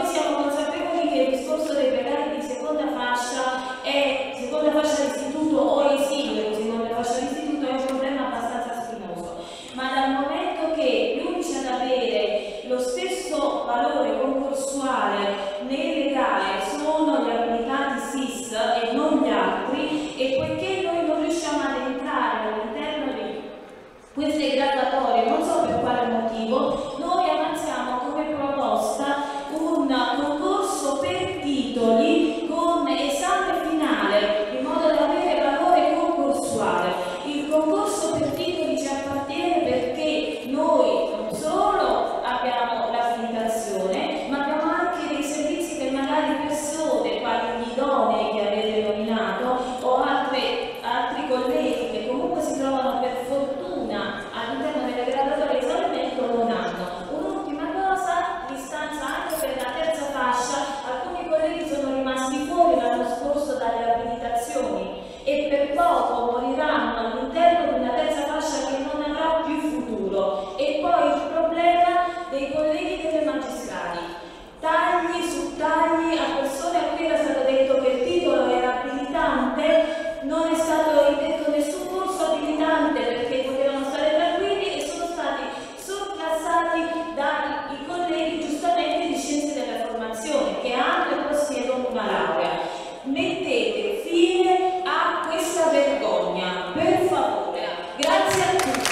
valore concorsuale né legale sono gli abilitati SIS e non gli altri, e poiché noi non riusciamo ad entrare all'interno di queste graduatorie, non so per quale motivo, noi avanziamo come proposta un concorso per titoli con esame finale in modo da avere valore concorsuale. Il concorso per titoli ci appartiene perché noi non solo abbiamo l'abilitazione, ma abbiamo anche dei servizi che magari persone quali gli idonei che avete nominato o altri colleghi che comunque si trovano per fortuna all'interno delle graduatorie di esaurimento non hanno. Un'ultima cosa, distanza anche per la terza fascia, alcuni colleghi sono rimasti fuori l'anno scorso dalle abilitazioni e per poco moriranno all'interno di una terza fascia che non avrà più futuro. E poi il problema dei colleghi delle magistrati. Tagli su tagli a persone a cui era stato detto che il titolo era abilitante, non è stato indetto nessun corso abilitante perché potevano stare tranquilli e sono stati sorclassati dai colleghi giustamente di scienze della formazione che hanno e possiedono una laurea. Mettete fine a questa vergogna, per favore. Grazie a tutti.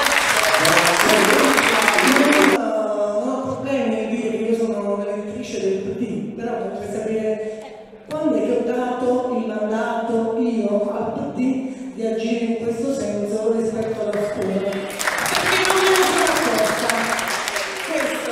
Non ho problemi nel dire che io sono un'elettrice del PD, però vorrei sapere quando è che ho dato il mandato io al PD di agire in questo senso rispetto alla scuola. Perché non me ne sono accorta. Questo.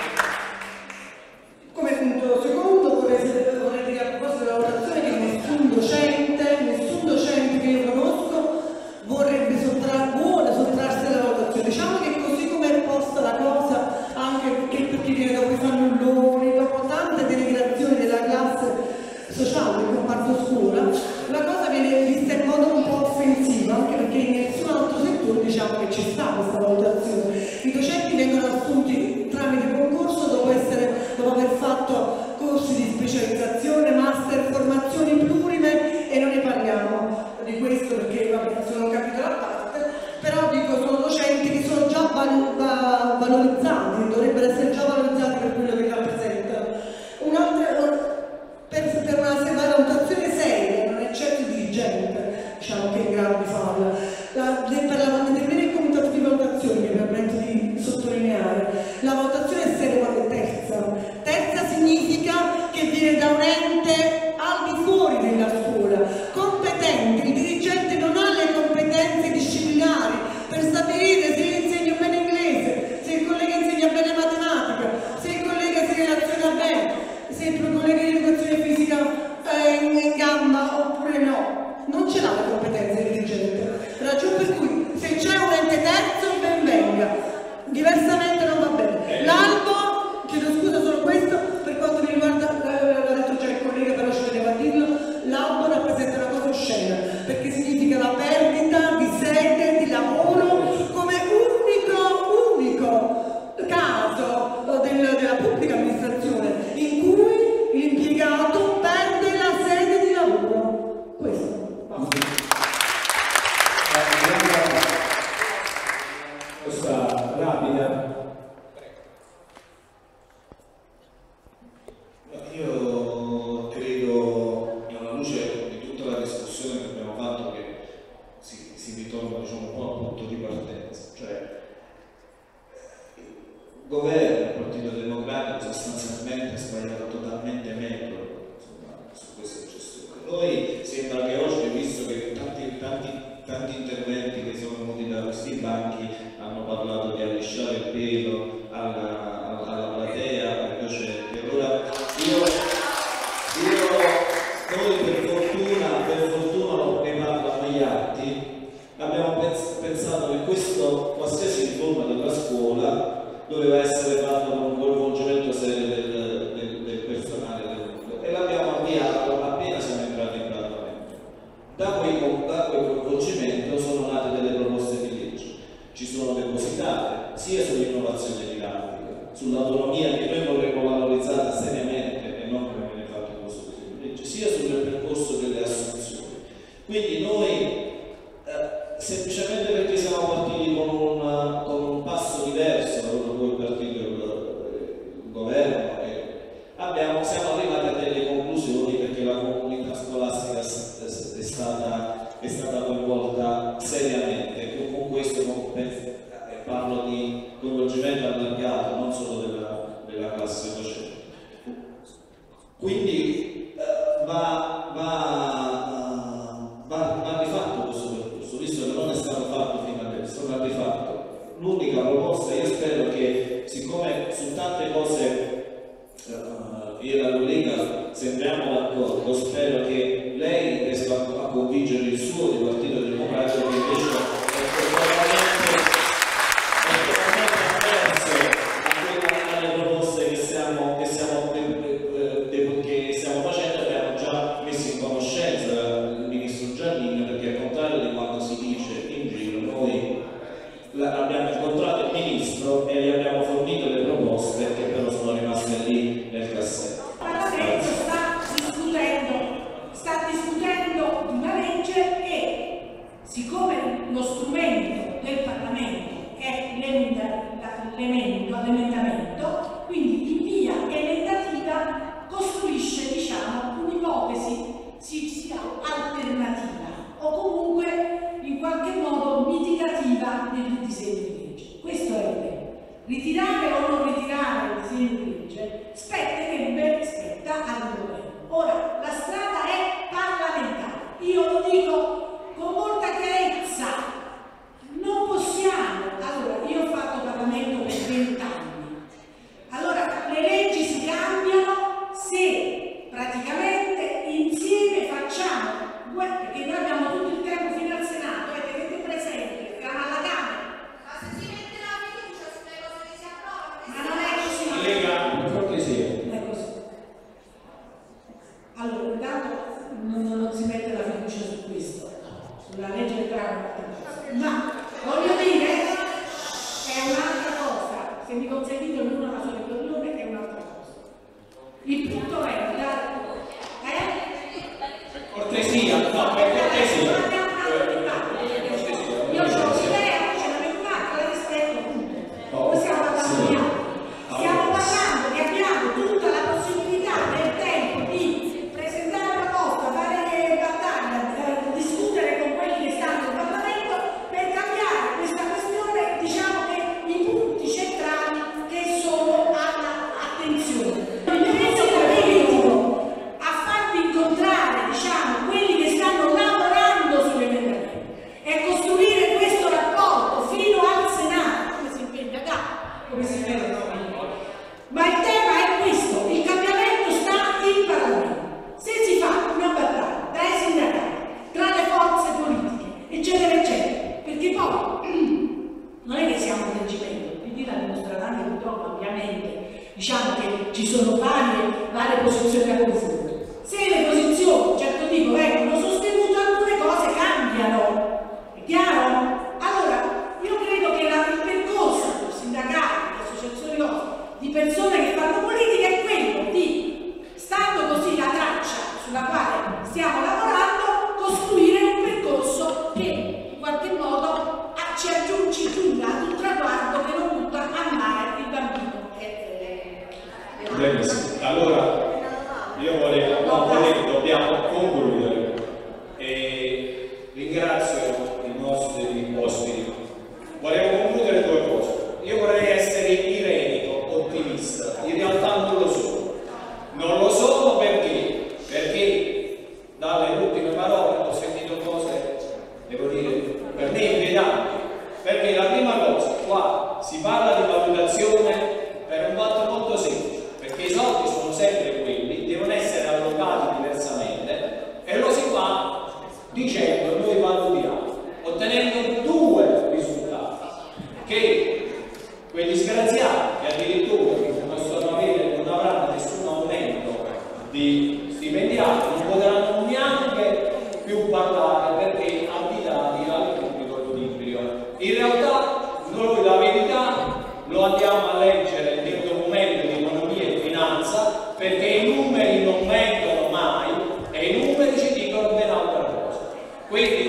Come punto secondo vorrei dire a proposito della votazione che nessun docente che io conosco vuole sottrarsi alla votazione. Diciamo che così come è posta la cosa, anche perché viene dopo i fannulloni, dopo tante denigrazioni della classe sociale del comparto scuola, la cosa viene vista in modo un po' offensivo, anche perché in nessun altro settore diciamo che ci sta questa valutazione. I docenti vengono assunti tramite concorso dopo aver fatto corsi di specializzazione, master, formazioni plurime, e non ne parliamo di questo perché vabbè, sono un capitolo a parte, però dico sono docenti che sono già valorizzati, dovrebbero essere già valorizzati per quello che rappresentano. Per una valutazione seria, non è certo il dirigente diciamo, che è in grado di farla. Nemmeno il comitato di valutazione mi permetto di sottolineare, la valutazione è seria quando è terza. Terza significa che viene da un ente al di fuori della scuola, competente. Il dirigente non ha le competenze disciplinari per stabilire se io insegno bene inglese, se il collega insegna bene matematica, se il collega si relaziona bene, se il collega di educazione fisica è in gamba oppure no. Non ce l'ha la competenza il dirigente. Ragione per cui se c'è un ente terzo ben venga, diversamente non va bene. L'albo, chiedo scusa solo questo, per quanto mi riguarda, l'ha detto già il collega però ci teneva a dirlo, l'albo rappresenta una cosa oscena, perché significa la perdita di sede, di lavoro, come unico caso della pubblica amministrazione in cui l'impiegato perde la sede di lavoro. Questo. Questa rapida. Io credo, alla luce di tutta la discussione che abbiamo fatto, che si ritorna diciamo, un po' al punto di partenza, cioè il governo, il Partito Democratico sostanzialmente ha sbagliato totalmente metro su questa gestione. Noi sembra che oggi, visto che tanti interventi che sono venuti da questi banchi hanno parlato di allisciare il pelo alla platea, ai docenti, allora noi per fortuna ne parlano gli atti, abbiamo pensato che questo, qualsiasi riforma della scuola doveva essere fatta con un coinvolgimento serio del personale e l'abbiamo avviato appena siamo entrati in Parlamento. Da quel coinvolgimento sono nate delle proposte di legge, ci sono depositate sia sull'innovazione didattica, sull'autonomia che noi vorremmo valorizzare seriamente e non come viene fatto in questo disegno di legge, sia sul percorso delle assunzioni. Quindi noi semplicemente perché siamo partiti con un passo diverso da quello che il partito, il governo cose io e la collega sembriamo d'accordo, spero che lei riesca a convincere il suo di Partito Democratico che invece è completamente diverso alle proposte che stiamo facendo. Abbiamo già messo in conoscenza il ministro Giannini, perché al contrario di quanto si dice in giro, noi abbiamo incontrato il ministro e gli abbiamo fornito le proposte che però sono rimaste lì nel cassetto. Il Parlamento sta discutendo di una legge e, siccome lo strumento del Parlamento è l'emendamento, quindi in via emendativa costruisce, diciamo, un'ipotesi alternativa o comunque in qualche modo mitigativa del disegno di legge. Questo è il tema. Ritirare o non ritirare il disegno di legge spetta al governo. Ora, la strada è parlamentare. Io lo dico con molta chiarezza. Non possiamo. Allora, io ho fatto Parlamento per 20 anni. Allora, le leggi si cambiano se praticamente insieme facciamo, perché noi abbiamo tutto il tempo fino al Senato, tenete presente, siamo alla Camera. Ma se si mette la fiducia sulle cose che si approvano, Ma non è così. È così. Allora, intanto non si mette la fiducia su questo, sulla legge elettorale, ma voglio dire, è un'altra cosa. Se mi consentite ognuno la sua opinione, è un'altra cosa. Il punto è cortesia, no, per cortesia. Io ho un'idea, ce l'avete fatta, la rispetto tutto. Noi stiamo parlando che abbiamo tutta la possibilità nel tempo di presentare una proposta, fare battaglia, discutere con quelli che stanno in Parlamento per cambiare questa questione, diciamo che i punti centrali che sono all'attenzione. Il penso politico a farvi incontrare, diciamo, quelli che stanno lavorando sull'emendamento e costruire questo rapporto fino al Senato, come si impegna come si impegna. Ma il tema è questo, il cambiamento sta in Parlamento. Se si fa una battaglia tra i sindacati, tra le forze politiche, eccetera, eccetera, perché poi non è che siamo un reggimento, quindi l'ha dimostrato anche purtroppo ampiamente, diciamo che ci sono varie posizioni a confronto. Se le posizioni, certo tipo, vengono sostenute, alcune cose cambiano, è chiaro? Allora, io credo che il percorso sindacale, associazioni di persone che fanno politica è quello di, stando così la traccia sulla quale stiamo lavorando, costruire un percorso che in qualche modo ci giunga ad un traguardo che non butta a mare il bambino. Benissimo, allora dobbiamo concludere e ringrazio i nostri ospiti. Volevo concludere due cose. Io vorrei essere irenico, ottimista, in realtà non lo sono. Non lo sono perché dalle ultime parole ho sentito cose, devo dire, per me invedanti. Perché la prima cosa, qua si parla di valutazione per un fatto molto semplice, perché i soldi sono sempre quelli, devono essere allocati diversamente e lo si fa dicendo noi valutiamo, ottenendo due risultati, che quei disgraziati che addirittura non avranno nessun aumento di stipendiati non potranno neanche più parlare perché abbinati al pubblico equilibrio. In realtà noi la verità lo andiamo a leggere nel documento di economia e finanza, perché i numeri non mentono mai e i numeri ci dicono ben altra cosa. Quindi